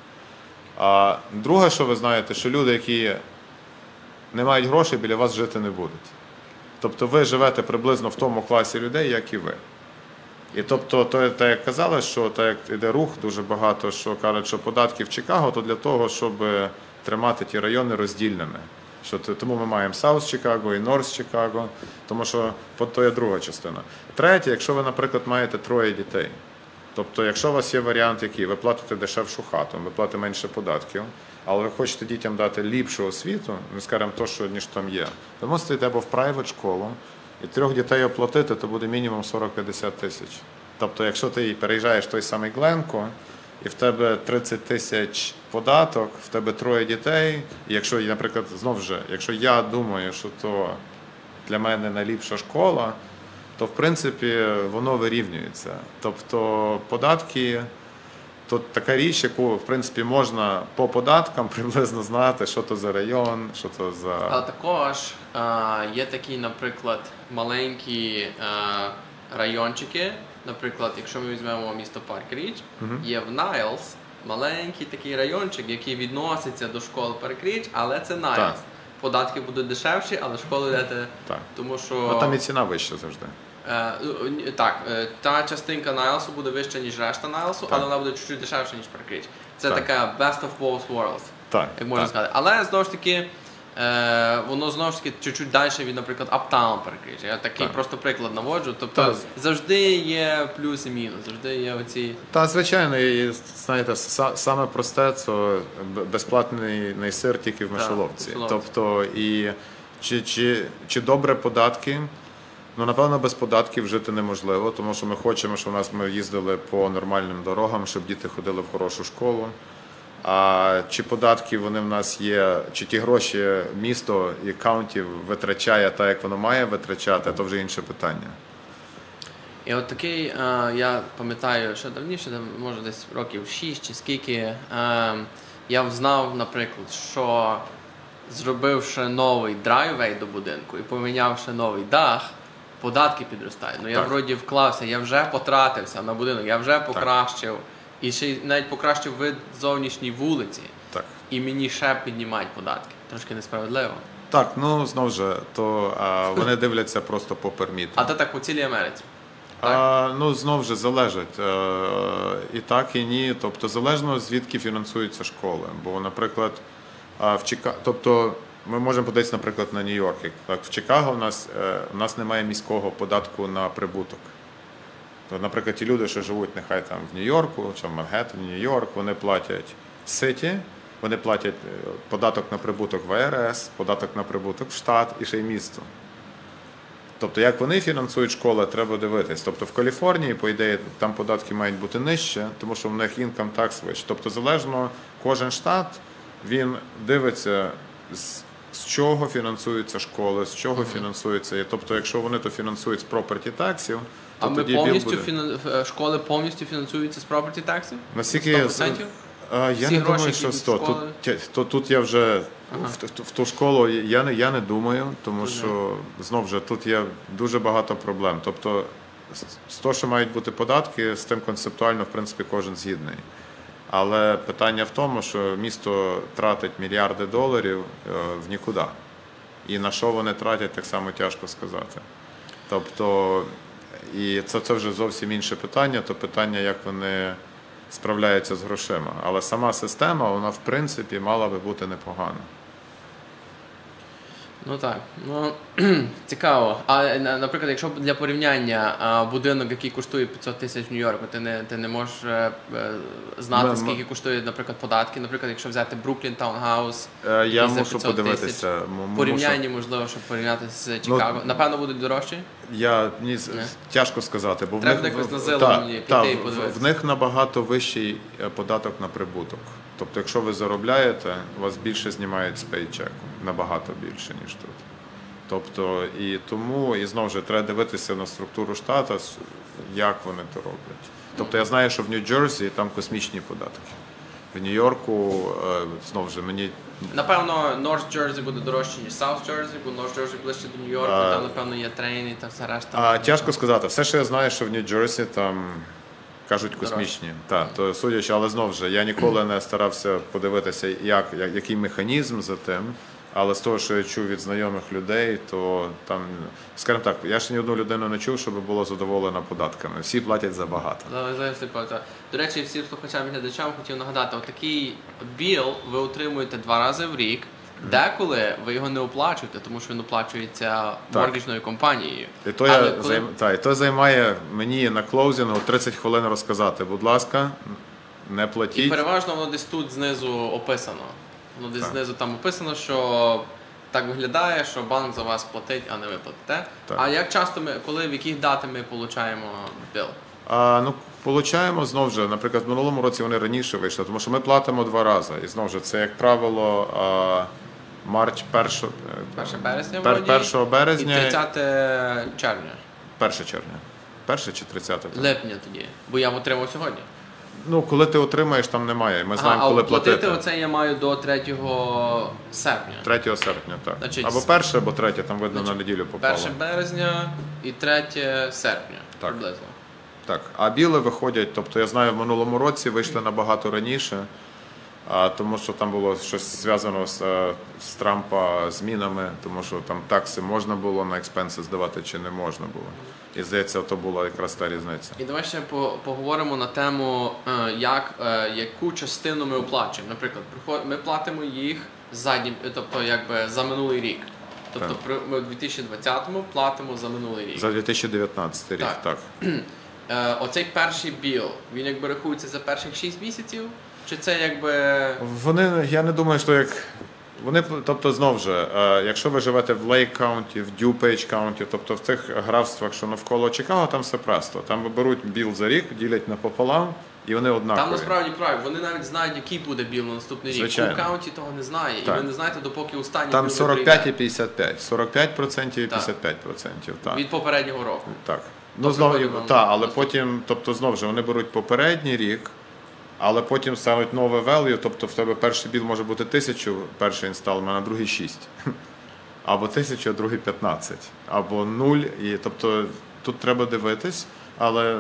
А друге, що ви знаєте, що люди, які не мають грошей, біля вас жити не будуть. Тобто, ви живете приблизно в тому класі людей, як і ви. І тобто, то, так як казали, що так як іде рух дуже багато, що кажуть, що податки в Чикаго, то для того, щоб тримати ті райони роздільними. Що, тому ми маємо South Чикаго і North Чикаго, тому що то є друга частина. Третє, якщо ви, наприклад, маєте троє дітей, тобто, якщо у вас є варіант, який ви платите дешевшу хату, ви платите менше податків, але ви хочете дітям дати ліпшу освіту, ми скажемо то, що ніж там є, ви мусите йти або в private школу, і трьох дітей оплатити, то буде мінімум сорок-п'ятдесят тисяч. Тобто, якщо ти переїжджаєш в той самий Гленко, і в тебе тридцять тисяч податок, в тебе троє дітей, і якщо, наприклад, знову ж, якщо я думаю, що то для мене найліпша школа, то, в принципі, воно вирівнюється. Тобто, податки, тут така річ, яку, в принципі, можна по податкам приблизно знати, що то за район, що то за... Але також а, є такі, наприклад, маленькі а, райончики. Наприклад, якщо ми візьмемо місто Парк-Річ, uh-huh. є в Найлс маленький такий райончик, який відноситься до школи Парк-Річ, але це Найлс. Так. Податки будуть дешевші, але школи йдете, так. тому що... Ну, там і ціна вища завжди. Е, так, та частинка Найлсу буде вища, ніж решта Найлсу, так. але вона буде чуть-чуть дешевша, ніж Парк-Річ. Це так. така best of both worlds, так. як можна так. сказати. Але, знову ж таки, е, воно знову ж таки чуть-чуть далі від, наприклад, Uptown Парк-Річ. Я такий так. просто приклад наводжу. Тобто так. завжди є плюс і мінус, завжди є оці... Та, звичайно, і, знаєте, саме просте – це безплатний сир тільки в мишоловці. Так, тобто, і чи, чи, чи добре податки? Ну, напевно, без податків жити неможливо, тому що ми хочемо, щоб у нас ми їздили по нормальним дорогам, щоб діти ходили в хорошу школу. А чи податки вони в нас є, чи ті гроші місто і каунті витрачає так, як воно має витрачати, то вже інше питання. І от такий, я пам'ятаю, що давніше, може десь років шість чи скільки, я знав, наприклад, що зробивши новий драйвей до будинку і помінявши новий дах, податки підростають. Ну я так. вроді вклався, я вже потратився на будинок, я вже покращив. Так. І ще навіть покращив вид зовнішній вулиці. Так. І мені ще піднімають податки. Трошки несправедливо. Так, ну знову ж, то а, вони дивляться просто по перміту. А то так по цілій Америці? А, ну, знову ж залежить. І так, і ні. Тобто залежно звідки фінансуються школи. Бо, наприклад, в Чикаго, тобто ми можемо подивитися, наприклад, на Нью-Йорк. Так, в Чикаго у нас, у нас немає міського податку на прибуток. То, наприклад, ті люди, що живуть нехай там в Нью-Йорку, чи в Манхеттені, Нью-Йорк, вони платять Ситі, вони платять податок на прибуток в А Р С, податок на прибуток в штат і ще й місто. Тобто, як вони фінансують школи, треба дивитись. Тобто, в Каліфорнії, по ідеї, там податки мають бути нижче, тому що в них income tax вищий. Тобто, залежно, кожен штат, він дивиться, з, з чого фінансуються школи, з чого mm-hmm. фінансуються. Тобто, якщо вони то фінансують з property taxів, а ми повністю фінан... школи повністю фінансуються з property taxів? Наскільки сто відсотків? А, я Всі не думаю, що сто. Тут, то, тут я вже ага. в, в, в ту школу я не, я не думаю, тому дуже. Що знов же тут є дуже багато проблем. Тобто з того, що мають бути податки, з тим концептуально, в принципі, кожен згідний. Але питання в тому, що місто тратить мільярди доларів в нікуди. І на що вони тратять, так само тяжко сказати. Тобто, і це, це вже зовсім інше питання, то питання, як вони справляються з грошима. Але сама система, вона в принципі мала би бути непогана. Ну так, ну цікаво. А, наприклад, якщо для порівняння будинок, який коштує п'ятсот тисяч в Нью-Йорку, ти не, ти не можеш е, знати, ми, скільки ми... коштує, наприклад, податки. Наприклад, якщо взяти Бруклін Таунгаус, е, я мушу подивитися. Порівняння, можливо, щоб порівняти з Чикаго. Ну, напевно, будуть дорожчі? Я, мені тяжко сказати. Бо треба якось на зилу мені піти і подивитися. В них набагато вищий податок на прибуток. Тобто, якщо ви заробляєте, у вас більше знімають з пейчеку, набагато більше, ніж тут. Тобто, і тому, і знову ж, треба дивитися на структуру штату, як вони то роблять. Тобто, я знаю, що в Нью-Джерсі там космічні податки. В Нью-Йорку, знову ж, мені... Напевно, Норth-Джерсі буде дорожче, ніж Саут-Джерсі, бо Норth-Джерсі ближче до Нью-Йорку, а, там, напевно, є трейни та все решта. А, тяжко сказати. Все, що я знаю, що в Нью-Джерсі там... Кажуть, космічні. Так, то судячи, але знову ж, я ніколи не старався подивитися, як, як, який механізм за тим, але з того, що я чув від знайомих людей, то там, скажімо так, я ж ні одну людину не чув, щоб було задоволено податками. Всі платять забагато. До речі, всім слухачам і глядачам хотів нагадати, отакий біл ви отримуєте два рази в рік. Деколи ви його не оплачуєте, тому що він оплачується моргіджною компанією. І то, я, коли... займ... так, і то займає мені на клоузінгу тридцять хвилин розказати. Будь ласка, не платіть. І переважно воно десь тут знизу описано. Воно десь так. знизу там описано, що так виглядає, що банк за вас платить, а не ви платите. Так. А як часто ми, коли, в яких дати ми отримуємо біл? А, ну, получаємо, знову ж, наприклад, в минулому році вони раніше вийшли, тому що ми платимо два рази. І знову ж, це, як правило, а, марч, першого березня, пер, першого березня і тридцятого червня. першого червня. Перше чи тридцяте? Липня тоді, бо я отримав сьогодні. Ну, коли ти отримаєш, там немає. Ми знаємо, ага, коли а платити. платити. Оце я маю до третього серпня. третього серпня, так. Значить, або перше, або третє, там видно на неділю попало. перше березня і третє серпня. Так. Приблизно. Так. А біле виходять, тобто я знаю, в минулому році вийшли набагато раніше, а, тому що там було щось зв'язано з, з Трампа змінами, тому що там такси можна було на експенси здавати чи не можна було. І здається, то була якраз та різниця. І давай ще поговоримо на тему, як, яку частину ми оплачуємо. Наприклад, ми платимо їх заднім, тобто якби за минулий рік. Тобто так. Ми у дві тисячі двадцятому платимо за минулий рік. За дві тисячі дев'ятнадцятий рік, так. так. Оцей перший біл, він якби рахується за перших шість місяців? Чи це якби... Вони, я не думаю, що як... Вони, тобто, знов же, якщо ви живете в Лейк Каунті, в Дюпейдж Каунті, тобто в тих графствах, що навколо Чикаго, там все просто. Там беруть біл за рік, ділять напополам, і вони однакові. Там насправді правильно, вони навіть знають, який буде біл на наступний рік. Звичайно. У Каунті того не знає, так. І ви не знаєте, допоки останній там біл не сорок п'ять і п'ятдесят п'ять. сорок п'ять відсотків і п'ятдесят п'ять відсотків. Так. Від попереднього року. Так. Ну, знову, так, але потім, тобто, знову ж, вони беруть попередній рік, але потім ставить нове value, тобто в тебе перший біл може бути тисячу, перший інсталмент, а другий шість. Або тисячу, а другий п'ятнадцять. Або нуль. І, тобто тут треба дивитись, але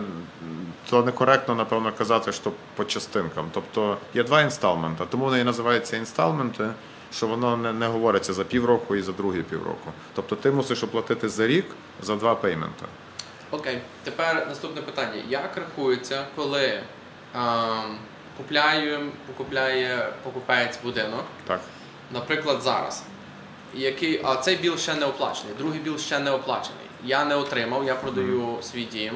то некоректно, напевно, казати, що по частинкам. Тобто є два інсталменти, тому вони і називаються інсталменти, що воно не, не говориться за півроку і за другий півроку. Тобто ти мусиш оплатити за рік за два пейменти. Окей. Тепер наступне питання. Як рахується, коли а, купляє, купляє покупець будинок, так. Наприклад, зараз, який, а цей біл ще не оплачений, другий біл ще не оплачений. Я не отримав, я продаю mm-hmm. свій дім,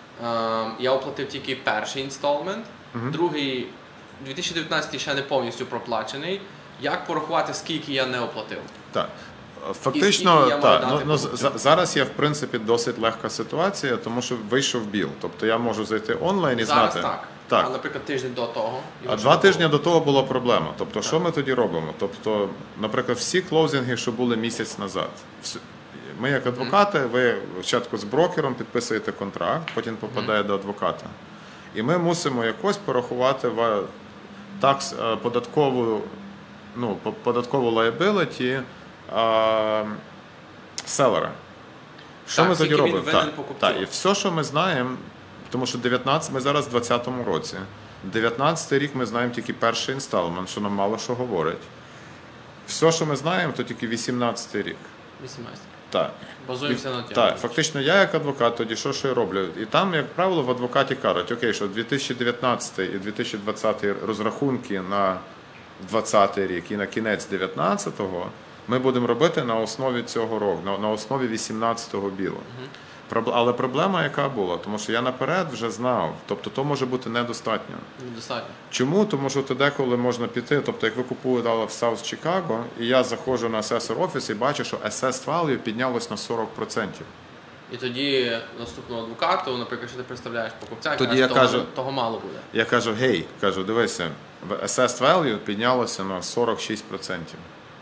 а, я оплатив тільки перший інсталмент, mm-hmm. другий, дві тисячі дев'ятнадцятий ще не повністю проплачений. Як порахувати, скільки я не оплатив? Так. Фактично, так, ну, ну, зараз є, в принципі, досить легка ситуація, тому що вийшов біл. Тобто я можу зайти онлайн і зараз знати. Так. так. А, наприклад, тиждень до того. А два тижні до того була проблема. Тобто, так. Що ми тоді робимо? Тобто, наприклад, всі клоузинги, що були місяць назад. Ми, як адвокати, ви спочатку з брокером підписуєте контракт, потім попадає mm. до адвоката. І ми мусимо якось порахувати в такс, податкову, ну, податкову liability А, селера. Що так, ми тоді робимо? Так, так, і все, що ми знаємо, тому що дев'ятнадцять, ми зараз в двадцятому році. дев'ятнадцятий рік ми знаємо тільки перший інсталмент, що нам мало що говорить. Все, що ми знаємо, то тільки вісімнадцятий рік. вісімнадцятий. Так. Базуємося на тему. Так, фактично я як адвокат тоді що, що я роблю? І там, як правило, в адвокаті кажуть, окей, що дві тисячі дев'ятнадцятий і дві тисячі двадцятий розрахунки на двадцятий рік і на кінець дев'ятнадцятого ми будемо робити на основі цього року, на, на основі вісімнадцятого білу. Uh-huh. Але проблема яка була? Тому що я наперед вже знав, тобто то може бути недостатньо. Недостатньо. Чому? Тому що то деколи можна піти, тобто як ви купуєте в Саус Чикаго, і я заходжу на асесор офіс і бачу, що assessed value піднялось на сорок відсотків. І тоді наступного адвокату, наприклад, що ти представляєш покупця, тоді каже, я того, кажу, того мало буде. Я кажу, гей, кажу, дивися, assessed value піднялося на сорок шість відсотків.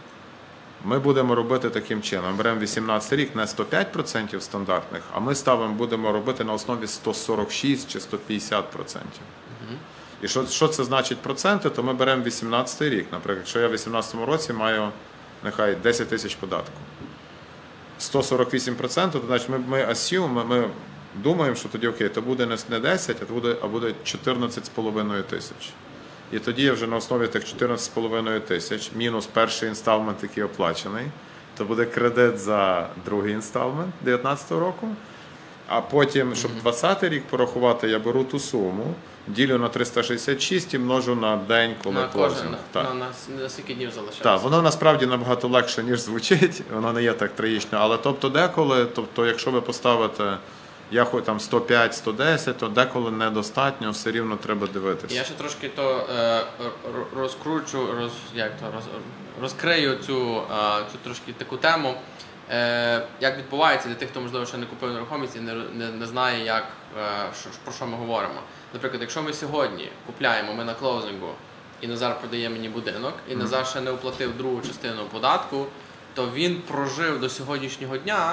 Ми будемо робити таким чином. Беремо вісімнадцятий рік, не сто п'ять відсотків стандартних, а ми ставимо, будемо робити на основі сто сорок шість чи сто п'ятдесят відсотків. Uh-huh. І що, що це значить проценти, то ми беремо вісімнадцятий рік. Наприклад, якщо я в вісімнадцятому році маю, нехай, десять тисяч податку. сто сорок вісім відсотків, то значить ми, ми assume, ми, ми думаємо, що тоді окей, то буде не десять, а буде, а буде чотирнадцять з половиною тисяч. І тоді я вже на основі тих чотирнадцять з половиною тисяч, мінус перший інсталмент, який оплачений, то буде кредит за другий інсталмент дев'ятнадцятого року. А потім, щоб двадцятий рік порахувати, я беру ту суму, ділю на триста шістдесят шість і множу на день, коли на клозинг. Кожен, на, на, на, на скільки днів залишається. Так, воно насправді набагато легше, ніж звучить, воно не є так трагічно. Але тобто деколи, тобто якщо ви поставите я хоч там сто п'ять - сто десять, то деколи недостатньо, все рівно треба дивитися. Я ще трошки то е, розкручу, роз, як то, роз, розкрию цю, е, цю трошки таку тему. Е, як відбувається для тих, хто, можливо, ще не купив нерухомість і не, не, не знає, як, е, що, про що ми говоримо. Наприклад, якщо ми сьогодні купляємо, ми на клоузингу, і Назар продає мені будинок, і mm-hmm. Назар ще не оплатив другу частину податку, то він прожив до сьогоднішнього дня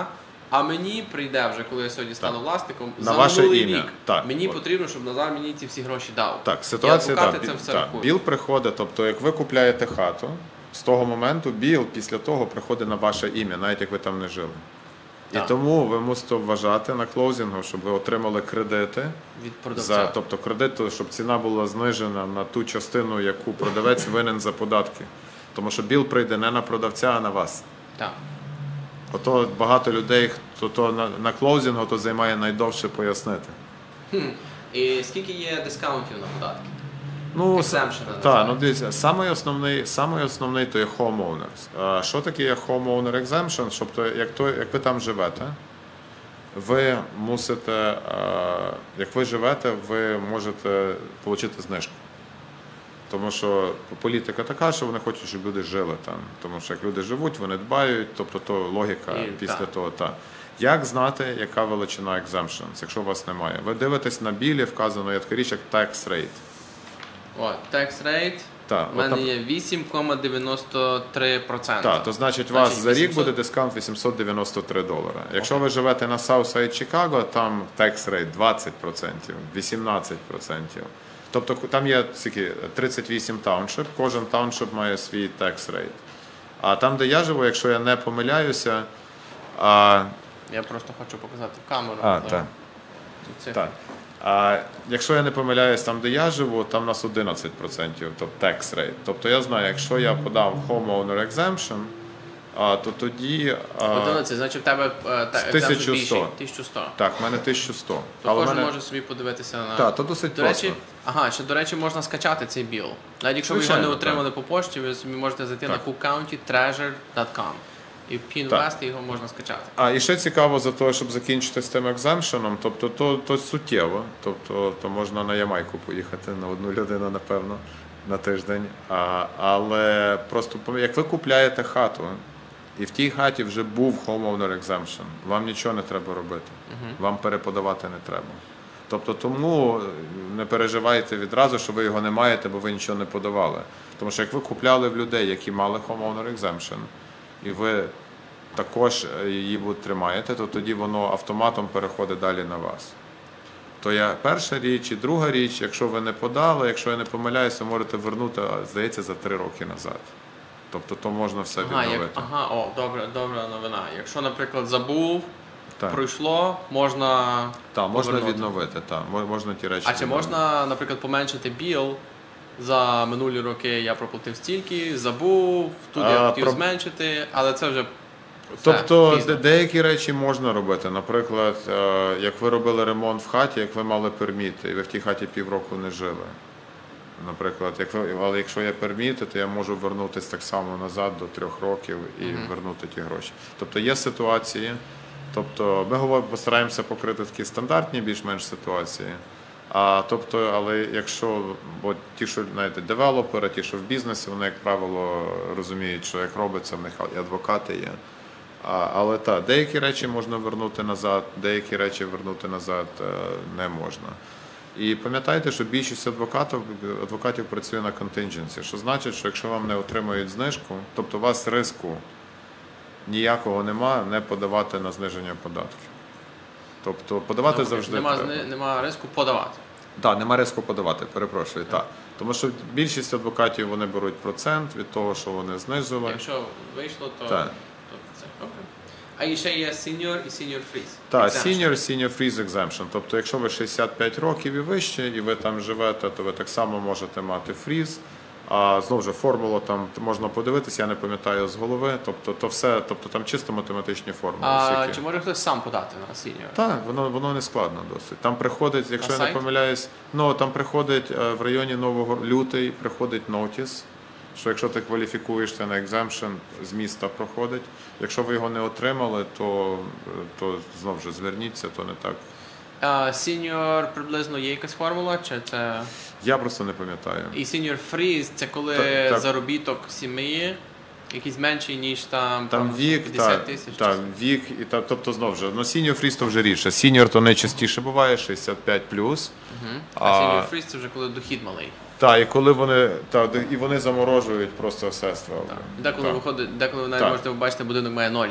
а мені прийде вже, коли я сьогодні стану так. власником, на за ваше минулий ім'я. рік. Так, мені от. потрібно, щоб Назар мені ці всі гроші дав. Так, ситуація, і адвокати так, це все так. рахують. Біл приходить, тобто як ви купляєте хату, з того моменту біл після того приходить на ваше ім'я, навіть як ви там не жили. Так. І тому ви мусите вважати на клоузінгу, щоб ви отримали кредити, Від продавця. за, тобто кредит, щоб ціна була знижена на ту частину, яку продавець винен за податки. Тому що біл прийде не на продавця, а на вас. Так. Ото багато людей, хто то на, на клоузінгу, то займає найдовше пояснити. Хм. І скільки є дискаунтів на податки? Ну, Exemption, так, ну дивіться, самий основний, самий основний то є homeowners. А що таке є homeowner exemption? Тобто, як, то, як ви там живете, ви мусите, як ви живете, ви можете отримати знижку. Тому що політика така, що вони хочуть, щоб люди жили там. Тому що як люди живуть, вони дбають, тобто то логіка І, після так. того. Та. Як знати, яка величина exemptions, якщо у вас немає? Ви дивитесь на білі, вказано є така річ, як tax rate. О, tax rate Так, у мене от там- є вісім цілих дев'яносто три відсотки. Так, то значить, у вас Значить, за рік вісімсот. буде дискаунт вісімсот дев'яносто три долара. Якщо ви живете на Southside Chicago, там tax rate двадцять відсотків, вісімнадцять відсотків. Тобто там є скільки, тридцять вісім тауншип, кожен тауншип має свій tax rate. А там, де я живу, якщо я не помиляюся, а, Я просто хочу показати в камеру. а, так. так, Тут цифри. так. А якщо я не помиляюсь, там, де я живу, там у нас одинадцять відсотків, тобто tax rate. Тобто я знаю, якщо я подав homeowner exemption, а, то тоді... а, одинадцять, значить в тебе е, та- тисячу сто. більший, тисячу сто. Так, в мене тисяча сто. То Але в кожен мене... може собі подивитися на... Так, то досить до просто. речі, ага, ще, до речі, можна скачати цей біл. Навіть якщо ви Звичайно, його не отримали так. по пошті, ви собі можете зайти Так. на cook county treasure dot com і пін ввести, його можна скачати. А і ще цікаво за те, щоб закінчити з тим екземпшеном, тобто то, то суттєво, тобто то можна на Ямайку поїхати на одну людину, напевно, на тиждень. А, але просто як ви купляєте хату, і в тій хаті вже був homeowner exemption, вам нічого не треба робити, вам переподавати не треба. Тобто тому не переживайте відразу, що ви його не маєте, бо ви нічого не подавали. Тому що як ви купляли в людей, які мали homeowner exemption, і ви також її тримаєте, то тоді воно автоматом переходить далі на вас. То є перша річ. І друга річ, якщо ви не подали, якщо я не помиляюся, можете вернути, здається, за три роки назад. Тобто то можна все Ага, відновити. як, ага, о, добре, добра новина. Якщо, наприклад, забув, Так. пройшло, можна Так, можна повернути. відновити, так, можна ті речі А чи відновити. можна, наприклад, поменшити біл? За минулі роки я проплатив стільки, забув, тут я А, хотів про- зменшити, але це вже все, Тобто пізно. де- деякі речі можна робити. Наприклад, е, як ви робили ремонт в хаті, як ви мали перміти, і ви в тій хаті півроку не жили. Наприклад, як ви, але якщо є перміти, то я можу вернутися так само назад до трьох років і mm-hmm. вернути ті гроші. Тобто є ситуації, тобто ми говоримо, постараємося покрити такі стандартні більш-менш ситуації. А тобто, але якщо, бо ті, що знаєте, девелопери, ті, що в бізнесі, вони, як правило, розуміють, що як робиться, в них і адвокати є. А, але так, деякі речі можна вернути назад, деякі речі вернути назад е, не можна. І пам'ятайте, що більшість адвокатів, адвокатів працює на контингенсі, що значить, що якщо вам не отримають знижку, тобто у вас риску ніякого нема не подавати на зниження податків. Тобто подавати Ну, завжди нема, треба. зни- нема риску подавати. Так, нема ризику подавати, перепрошую, так. Тому що більшість адвокатів вони беруть процент від того, що вони знизили. Якщо вийшло, то, Так. то це добре. А і ще є senior і senior freeze. Так, Exemption. senior, senior freeze exemption. Тобто, якщо ви шістдесят п'ять років і вище, і ви там живете, то ви так само можете мати фріз. А знову ж формулу там можна подивитися, я не пам'ятаю з голови. Тобто, то все, тобто там чисто математичні формули. А всякі. чи може хтось сам подати на senior? Так, воно, воно не складно досить. Там приходить, якщо На я не сайт? помиляюсь, ну там приходить е, в районі Нового Лютий, приходить нотіс, що якщо ти кваліфікуєшся на екземпшн, з міста проходить. Якщо ви його не отримали, то, то знову ж зверніться, то не так. А senior приблизно є якась формула, чи це... Я просто не пам'ятаю. І senior freeze – це коли Так, так. заробіток сім'ї якийсь менший, ніж там, Там там вік, п'ятдесят так, тисяч. так, вік, і та, тобто знову ж, ну senior freeze то вже рідше. Senior то найчастіше буває, шістдесят п'ять плюс. Угу. А, А senior freeze – це вже коли дохід малий. Так, і коли вони, та, де- і вони заморожують просто асество. Деколи Так. виходить, деколи ви навіть Так. можете побачити, будинок має ноль.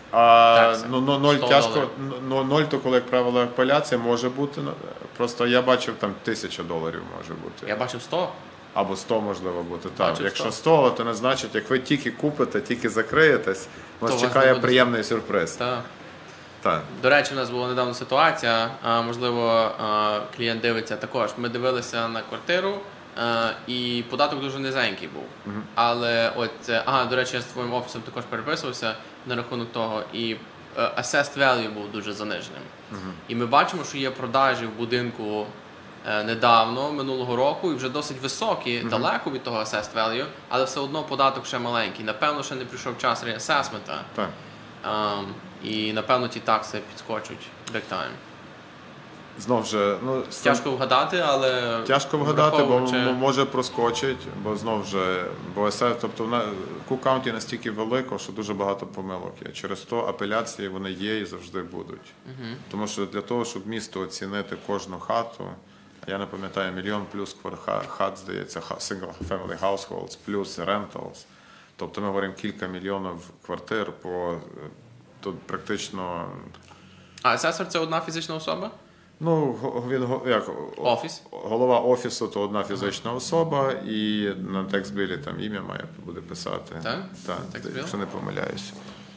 А, такси? ну, ну, ноль сто тяжко, доларів. ну, ноль, то коли, як правило, апеляція може бути. ну, Просто я бачив, там тисяча доларів може бути. Я бачив сто. Або сто можливо бути. Так. Бачив Якщо сто. сто, але то не значить, як ви тільки купите, тільки закриєтесь, вас вас чекає не буде приємний сюрприз. Так. Так. До речі, у нас була недавно ситуація, а, можливо, а, клієнт дивиться також. Ми дивилися на квартиру, а, і податок дуже низенький був. Uh-huh. Але от, е, ага, до речі, я з твоїм офісом також переписувався на рахунок того, і е, assessed value був дуже заниженим. Uh-huh. І ми бачимо, що є продажі в будинку е, недавно, минулого року, і вже досить високі, uh-huh. далеко від того assessed value, але все одно податок ще маленький. Напевно, ще не прийшов час реасесмента. Так. Um, і, напевно, ті такси підскочуть big time. Знов же, ну, Тяжко вгадати, але... Тяжко вгадати, бо враховуючи- може проскочить, бо знов же, бо есе, тобто на Cook County настільки велико, що дуже багато помилок є. Через то апеляції вони є і завжди будуть. Uh-huh. Тому що для того, щоб місто оцінити кожну хату, я не пам'ятаю, мільйон плюс хат, здається, single family households, плюс rentals, тобто ми говоримо кілька мільйонів квартир по, тут практично... А асесор – це одна фізична особа? Ну, го- він го- як Офіс? голова офісу то одна фізична особа, і на текстбілі там ім'я має буде писати. Так? Так, Текстбіл? якщо не помиляюсь.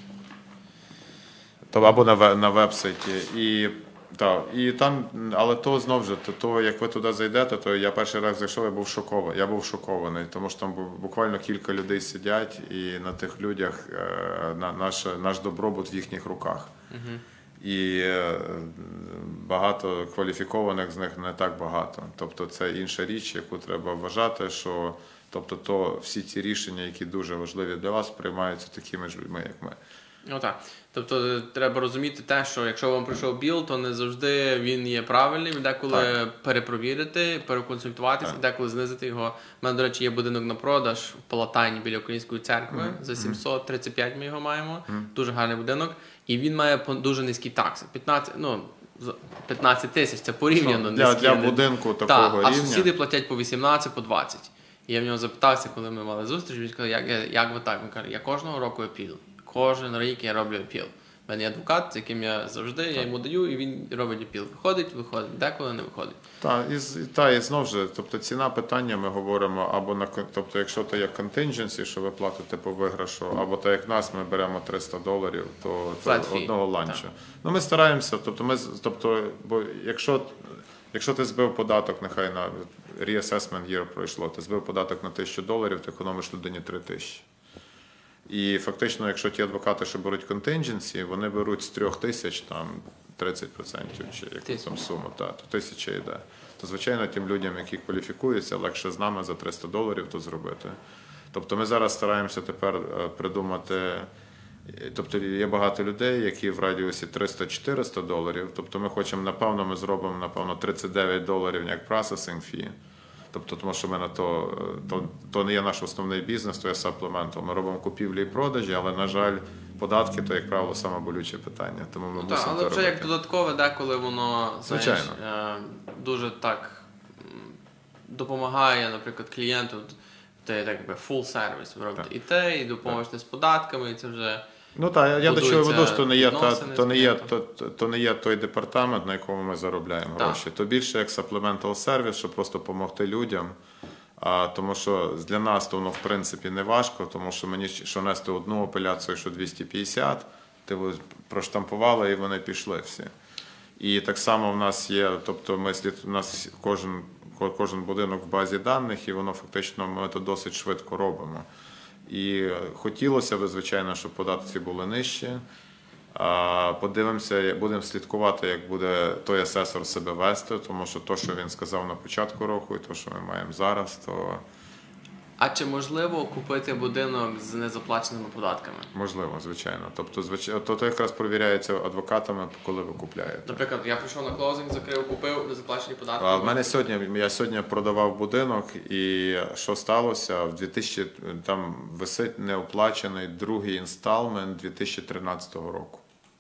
То або на ве- на веб-сайті. І так, і там, але то знов же, то, то як ви туди зайдете, то я перший раз зайшов, я був шокований. Я був шокований, тому що там бу- буквально кілька людей сидять, і на тих людях е, на наш, наш добробут в їхніх руках. Угу. І е, багато кваліфікованих з них не так багато. Тобто це інша річ, яку треба вважати, що тобто, то всі ці рішення, які дуже важливі для вас, приймаються такими ж людьми, як ми. Ну так. Тобто треба розуміти те, що якщо вам прийшов біл, то не завжди він є правильним, деколи Так. перепровірити, переконсультуватися, Так. деколи знизити його. У мене, до речі, є будинок на продаж в Палатайні біля Української церкви, mm-hmm. за сімсот тридцять п'ять ми його маємо, mm-hmm. дуже гарний будинок, і він має дуже низькі такси, п'ятнадцять, ну, п'ятнадцять тисяч, це порівняно Що, для, низькі. для будинку такого Так, а рівня. сусіди платять по вісімнадцять, по двадцять. І я в нього запитався, коли ми мали зустріч, він сказав, як, як ви так? Він каже, я кожного року апіл. Кожен рік я роблю апіл. У мене є адвокат, з яким я завжди, я йому даю, і він робить апіл. Виходить, виходить, деколи не виходить. Так, і, з- та, і знову ж, тобто ціна питання ми говоримо, або на кон- тобто, якщо то є contingency, що ви платите по виграшу, або так як нас, ми беремо триста доларів, то, то Flat fee. одного ланча. Так. Ну ми стараємося, тобто ми, з- тобто, бо якщо, якщо ти збив податок, нехай на reassessment year пройшло, ти збив податок на тисячу доларів, ти економиш людині три тисячі. І фактично, якщо ті адвокати, що беруть contingency, вони беруть з трьох тисяч там тридцять відсотків чи якусь там суму, та, то тисяча йде. То, звичайно, тим людям, які кваліфікуються, легше з нами за триста доларів то зробити. Тобто ми зараз стараємося тепер е, придумати, е, тобто є багато людей, які в радіусі триста-чотириста доларів, тобто ми хочемо, напевно, ми зробимо, напевно, тридцять дев'ять доларів як processing fee. Тобто, тому що ми на то, то, то не є наш основний бізнес, то є саплементом. Ми робимо купівлі і продажі, але, на жаль, податки, то, як правило, саме болюче питання. Тому ми Ну, мусимо так, але це вже робити. як додаткове, деколи воно знаєш, Звичайно. е, дуже так м, допомагає, наприклад, клієнту. Ти так якби full сервіс, ви робите Так. і те, і допоможете з податками, і це вже... Ну так, я до чого будуються веду, що то не є, та, відносини то, з не є, клієнтом. то, то не є той департамент, на якому ми заробляємо Так. гроші. То більше як supplemental service, щоб просто допомогти людям. А, тому що для нас то воно в принципі не важко, тому що мені що нести одну апеляцію, що двісті п'ятдесят, ти проштампували і вони пішли всі. І так само в нас є, тобто ми слід, у нас кожен, кожен будинок в базі даних, і воно фактично ми це досить швидко робимо. І хотілося б, звичайно, щоб податки були нижчі. А, Подивимося, будемо слідкувати, як буде той асесор себе вести, тому що те, що він сказав на початку року, і те, що ми маємо зараз, то А чи можливо купити будинок з незаплаченими податками? можливо, звичайно. Тобто, звичайно, то, то якраз перевіряється адвокатами, коли ви купляєте. Наприклад, я прийшов на клоузинг, закрив, купив, незаплачені податки. А в мене сьогодні, я сьогодні продавав будинок, і що сталося? В дві тисячі, там висить неоплачений другий інсталмент дві тисячі тринадцятого року.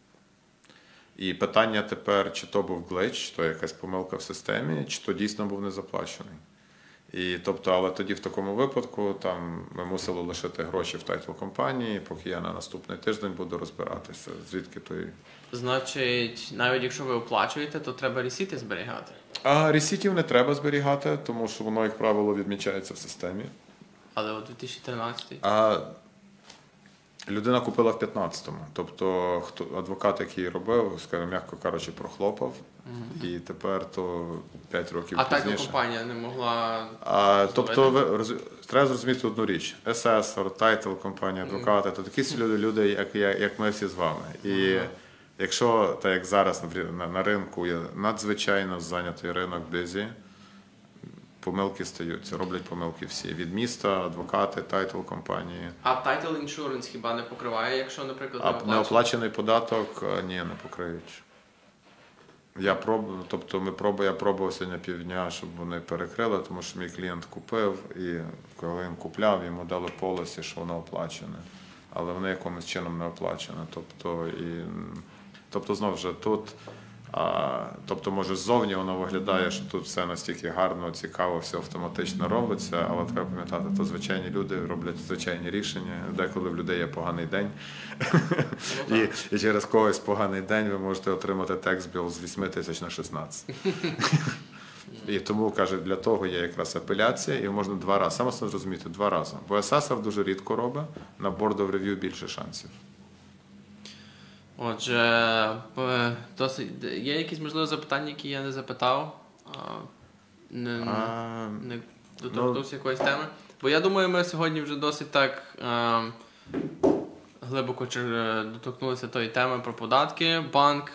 І питання тепер, чи то був глич, чи то якась помилка в системі, чи то дійсно був незаплачений. І, тобто, але тоді в такому випадку там, ми мусили лишити гроші в тайтл-компанії, поки я на наступний тиждень буду розбиратися, звідки той... Значить, навіть якщо ви оплачуєте, то треба ресіти зберігати? А ресітів не треба зберігати, тому що воно, як правило, відмічається в системі. Але у дві тисячі тринадцятому? А людина купила в п'ятнадцятому. Тобто хто, адвокат, який робив, скажімо, м'яко кажучи, прохлопав. Mm-hmm. І тепер то п'ять років а пізніше. А так компанія не могла... А, тобто ви, роз, треба зрозуміти одну річ. Асесор, тайтл компанія, адвокати, mm-hmm. то такі люди, люди як, як, як ми всі з вами. І mm-hmm. якщо, так як зараз на, на ринку є надзвичайно зайнятий ринок бізі, помилки стаються, роблять помилки всі. Від міста, адвокати, тайтл компанії. А тайтл іншуренс хіба не покриває, якщо, наприклад, не оплачений? Неоплачений податок, ні, не покриють. Я пробую, тобто ми пробую, я пробував сьогодні півдня, щоб вони перекрили, тому що мій клієнт купив, і коли він купляв, йому дали полісі, що воно оплачене. Але воно якимось чином не оплачене. Тобто, і, тобто знову ж, тут, а, тобто, може, ззовні воно виглядає, що тут все настільки гарно, цікаво, все автоматично робиться, але треба пам'ятати, то звичайні люди роблять звичайні рішення, деколи в людей є поганий день. Ну, і, і через когось поганий день ви можете отримати текст-біл з вісім тисяч на шістнадцять. І тому, каже, для того є якраз апеляція, і можна два рази, саме основне зрозуміти, два рази. Бо асесор дуже рідко робить, на Board of Review більше шансів. Отже, досить, є якісь, можливо, запитання, які я не запитав, не, а, не доторкнувся ну, якоїсь теми? Бо я думаю, ми сьогодні вже досить так а, глибоко доторкнулися тої теми про податки. Банк,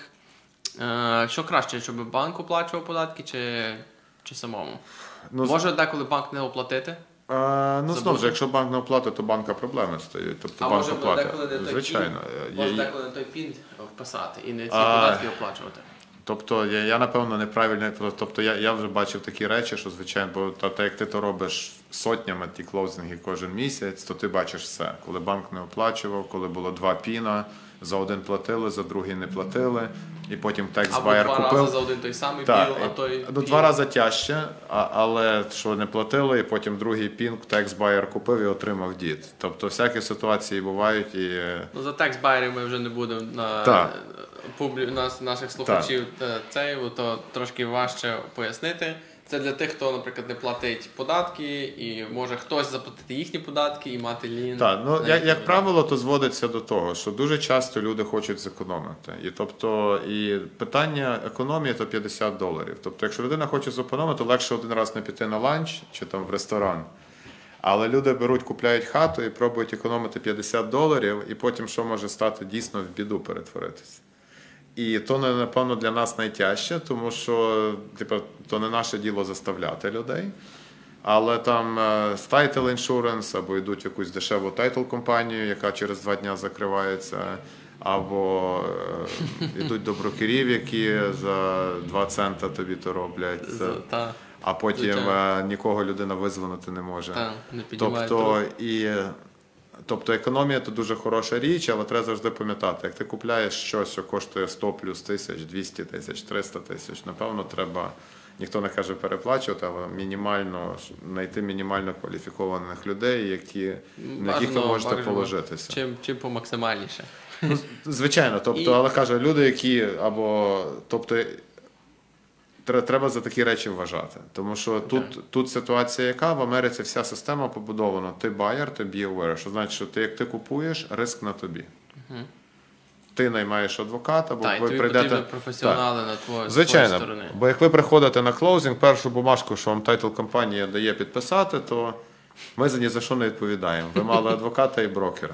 а, що краще, щоб банк оплачував податки чи, чи самому? Ну, може деколи банк не оплатити? А, ну, знову ж, якщо банк не оплатить, то банка проблеми стоять. Тобто, а банк може оплатить. Деколи не Звичайно. Пін, може деколи не той пін вписати і не ці а, податки оплачувати? Тобто, я, я напевно, неправильно, тобто, я, я вже бачив такі речі, що, звичайно, бо та, та, як ти то робиш сотнями ті клоузинги кожен місяць, то ти бачиш все. Коли банк не оплачував, коли було два піна, за один платили, за другий не платили, і потім текст-байер купив. Або два рази за один той самий так, піл, а той ну, піл. Два рази тяжче, а, але що не платили, і потім другий пін текст-байер купив і отримав дід. Тобто всякі ситуації бувають. І... Ну, за текст-байерів ми вже не будемо на публі... нас, наших слухачів цей, то трошки важче пояснити. Це для тих, хто, наприклад, не платить податки, і може хтось заплатити їхні податки і мати лін. Так, ну, як, як правило, то зводиться до того, що дуже часто люди хочуть зекономити. І, тобто, і питання економії – то п'ятдесят доларів. Тобто, якщо людина хоче зекономити, то легше один раз не піти на ланч чи там в ресторан. Але люди беруть, купляють хату і пробують економити п'ятдесят доларів, і потім що може стати дійсно в біду перетворитися. І то, напевно, для нас найтяжче, тому що типу, то не наше діло заставляти людей. Але там з title insurance, або йдуть в якусь дешеву тайтл-компанію, яка через два дні закривається, або йдуть до брокерів, які за два цента тобі то роблять. Та, а потім звичайно. Нікого людина визвонити не може. Та, не тобто, і... Тобто економія – це дуже хороша річ, але треба завжди пам'ятати, як ти купляєш щось, що коштує сто плюс тисяч, двісті тисяч, триста тисяч, напевно, треба, ніхто не каже переплачувати, але мінімально, знайти мінімально кваліфікованих людей, які, на яких ви можете бажано, положитися. Чим, чим помаксимальніше. Ну, звичайно, тобто, І... але каже, люди, які, або, тобто, треба за такі речі вважати. Тому що тут, тут ситуація яка? В Америці вся система побудована. Ти байер, ти be aware. Що значить, що ти, як ти купуєш, риск на тобі. Uh-huh. Ти наймаєш адвоката, бо так, ви тобі прийдете... потрібні професіонали так. на твої Звичайно, сторони. Бо як ви приходите на клоузинг, першу бумажку, що вам тайтл-компанія дає підписати, то ми за ні за що не відповідаємо. Ви мали адвоката і брокера.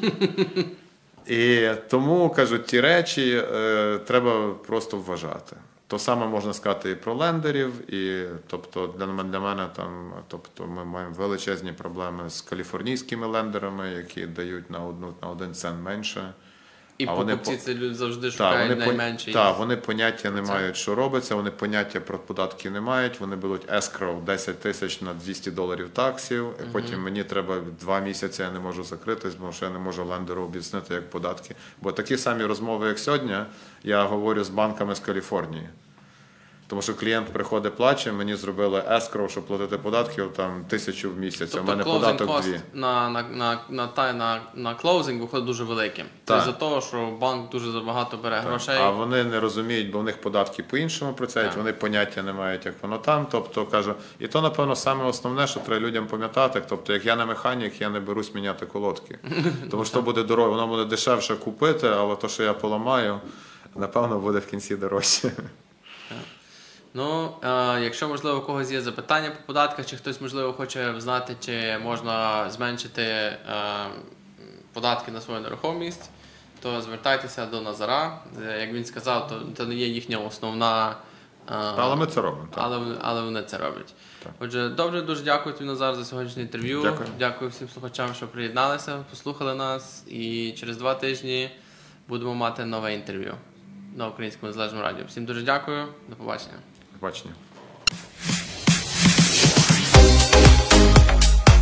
І тому, кажуть, ті речі е, треба просто вважати. То саме можна сказати і про лендерів, і тобто для мене, для мене там, тобто ми маємо величезні проблеми з каліфорнійськими лендерами, які дають на одну на один цент менше. І покупці це люди завжди шукають та, найменші. Так, вони поняття не мають, що робиться, вони поняття про податки не мають, вони беруть escrow десять тисяч на двісті доларів таксів, і потім uh-huh. мені треба два місяці, я не можу закритись, бо що я не можу лендеру об'яснити, як податки. Бо такі самі розмови, як сьогодні, я говорю з банками з Каліфорнії. Тому що клієнт приходить, плаче, мені зробили escrow, щоб платити податків, там тисячу в місяць, тобто, а в мене податок дві. На, на, на, на, на, на, на клоузинг виходить дуже великим. Це за того, що банк дуже багато бере так. грошей. А вони не розуміють, бо в них податки по-іншому працюють, вони поняття не мають, як воно там. Тобто, кажу, і то, напевно, саме основне, що треба людям пам'ятати, тобто, як я не механік, я не берусь міняти колодки. Тому що буде дорого, воно буде дешевше купити, але то, що я поламаю, напевно, буде в кінці дорожче. Ну, е, якщо, можливо, у когось є запитання по податках, чи хтось, можливо, хоче знати, чи можна зменшити е, податки на свою нерухомість, то звертайтеся до Назара. Як він сказав, то це не є їхня основна... Е, але ми це робимо. Так. Але, але вони це роблять. Так. Отже, добре, дуже дякую тобі, Назар, за сьогоднішнє інтерв'ю. Дякую. Дякую всім слухачам, що приєдналися, послухали нас. І через два тижні будемо мати нове інтерв'ю на Українському незалежному радіо. Всім дуже дякую. До побачення. До побачення.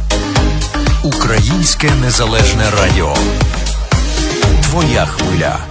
Українське незалежне радіо. Твоя хвиля.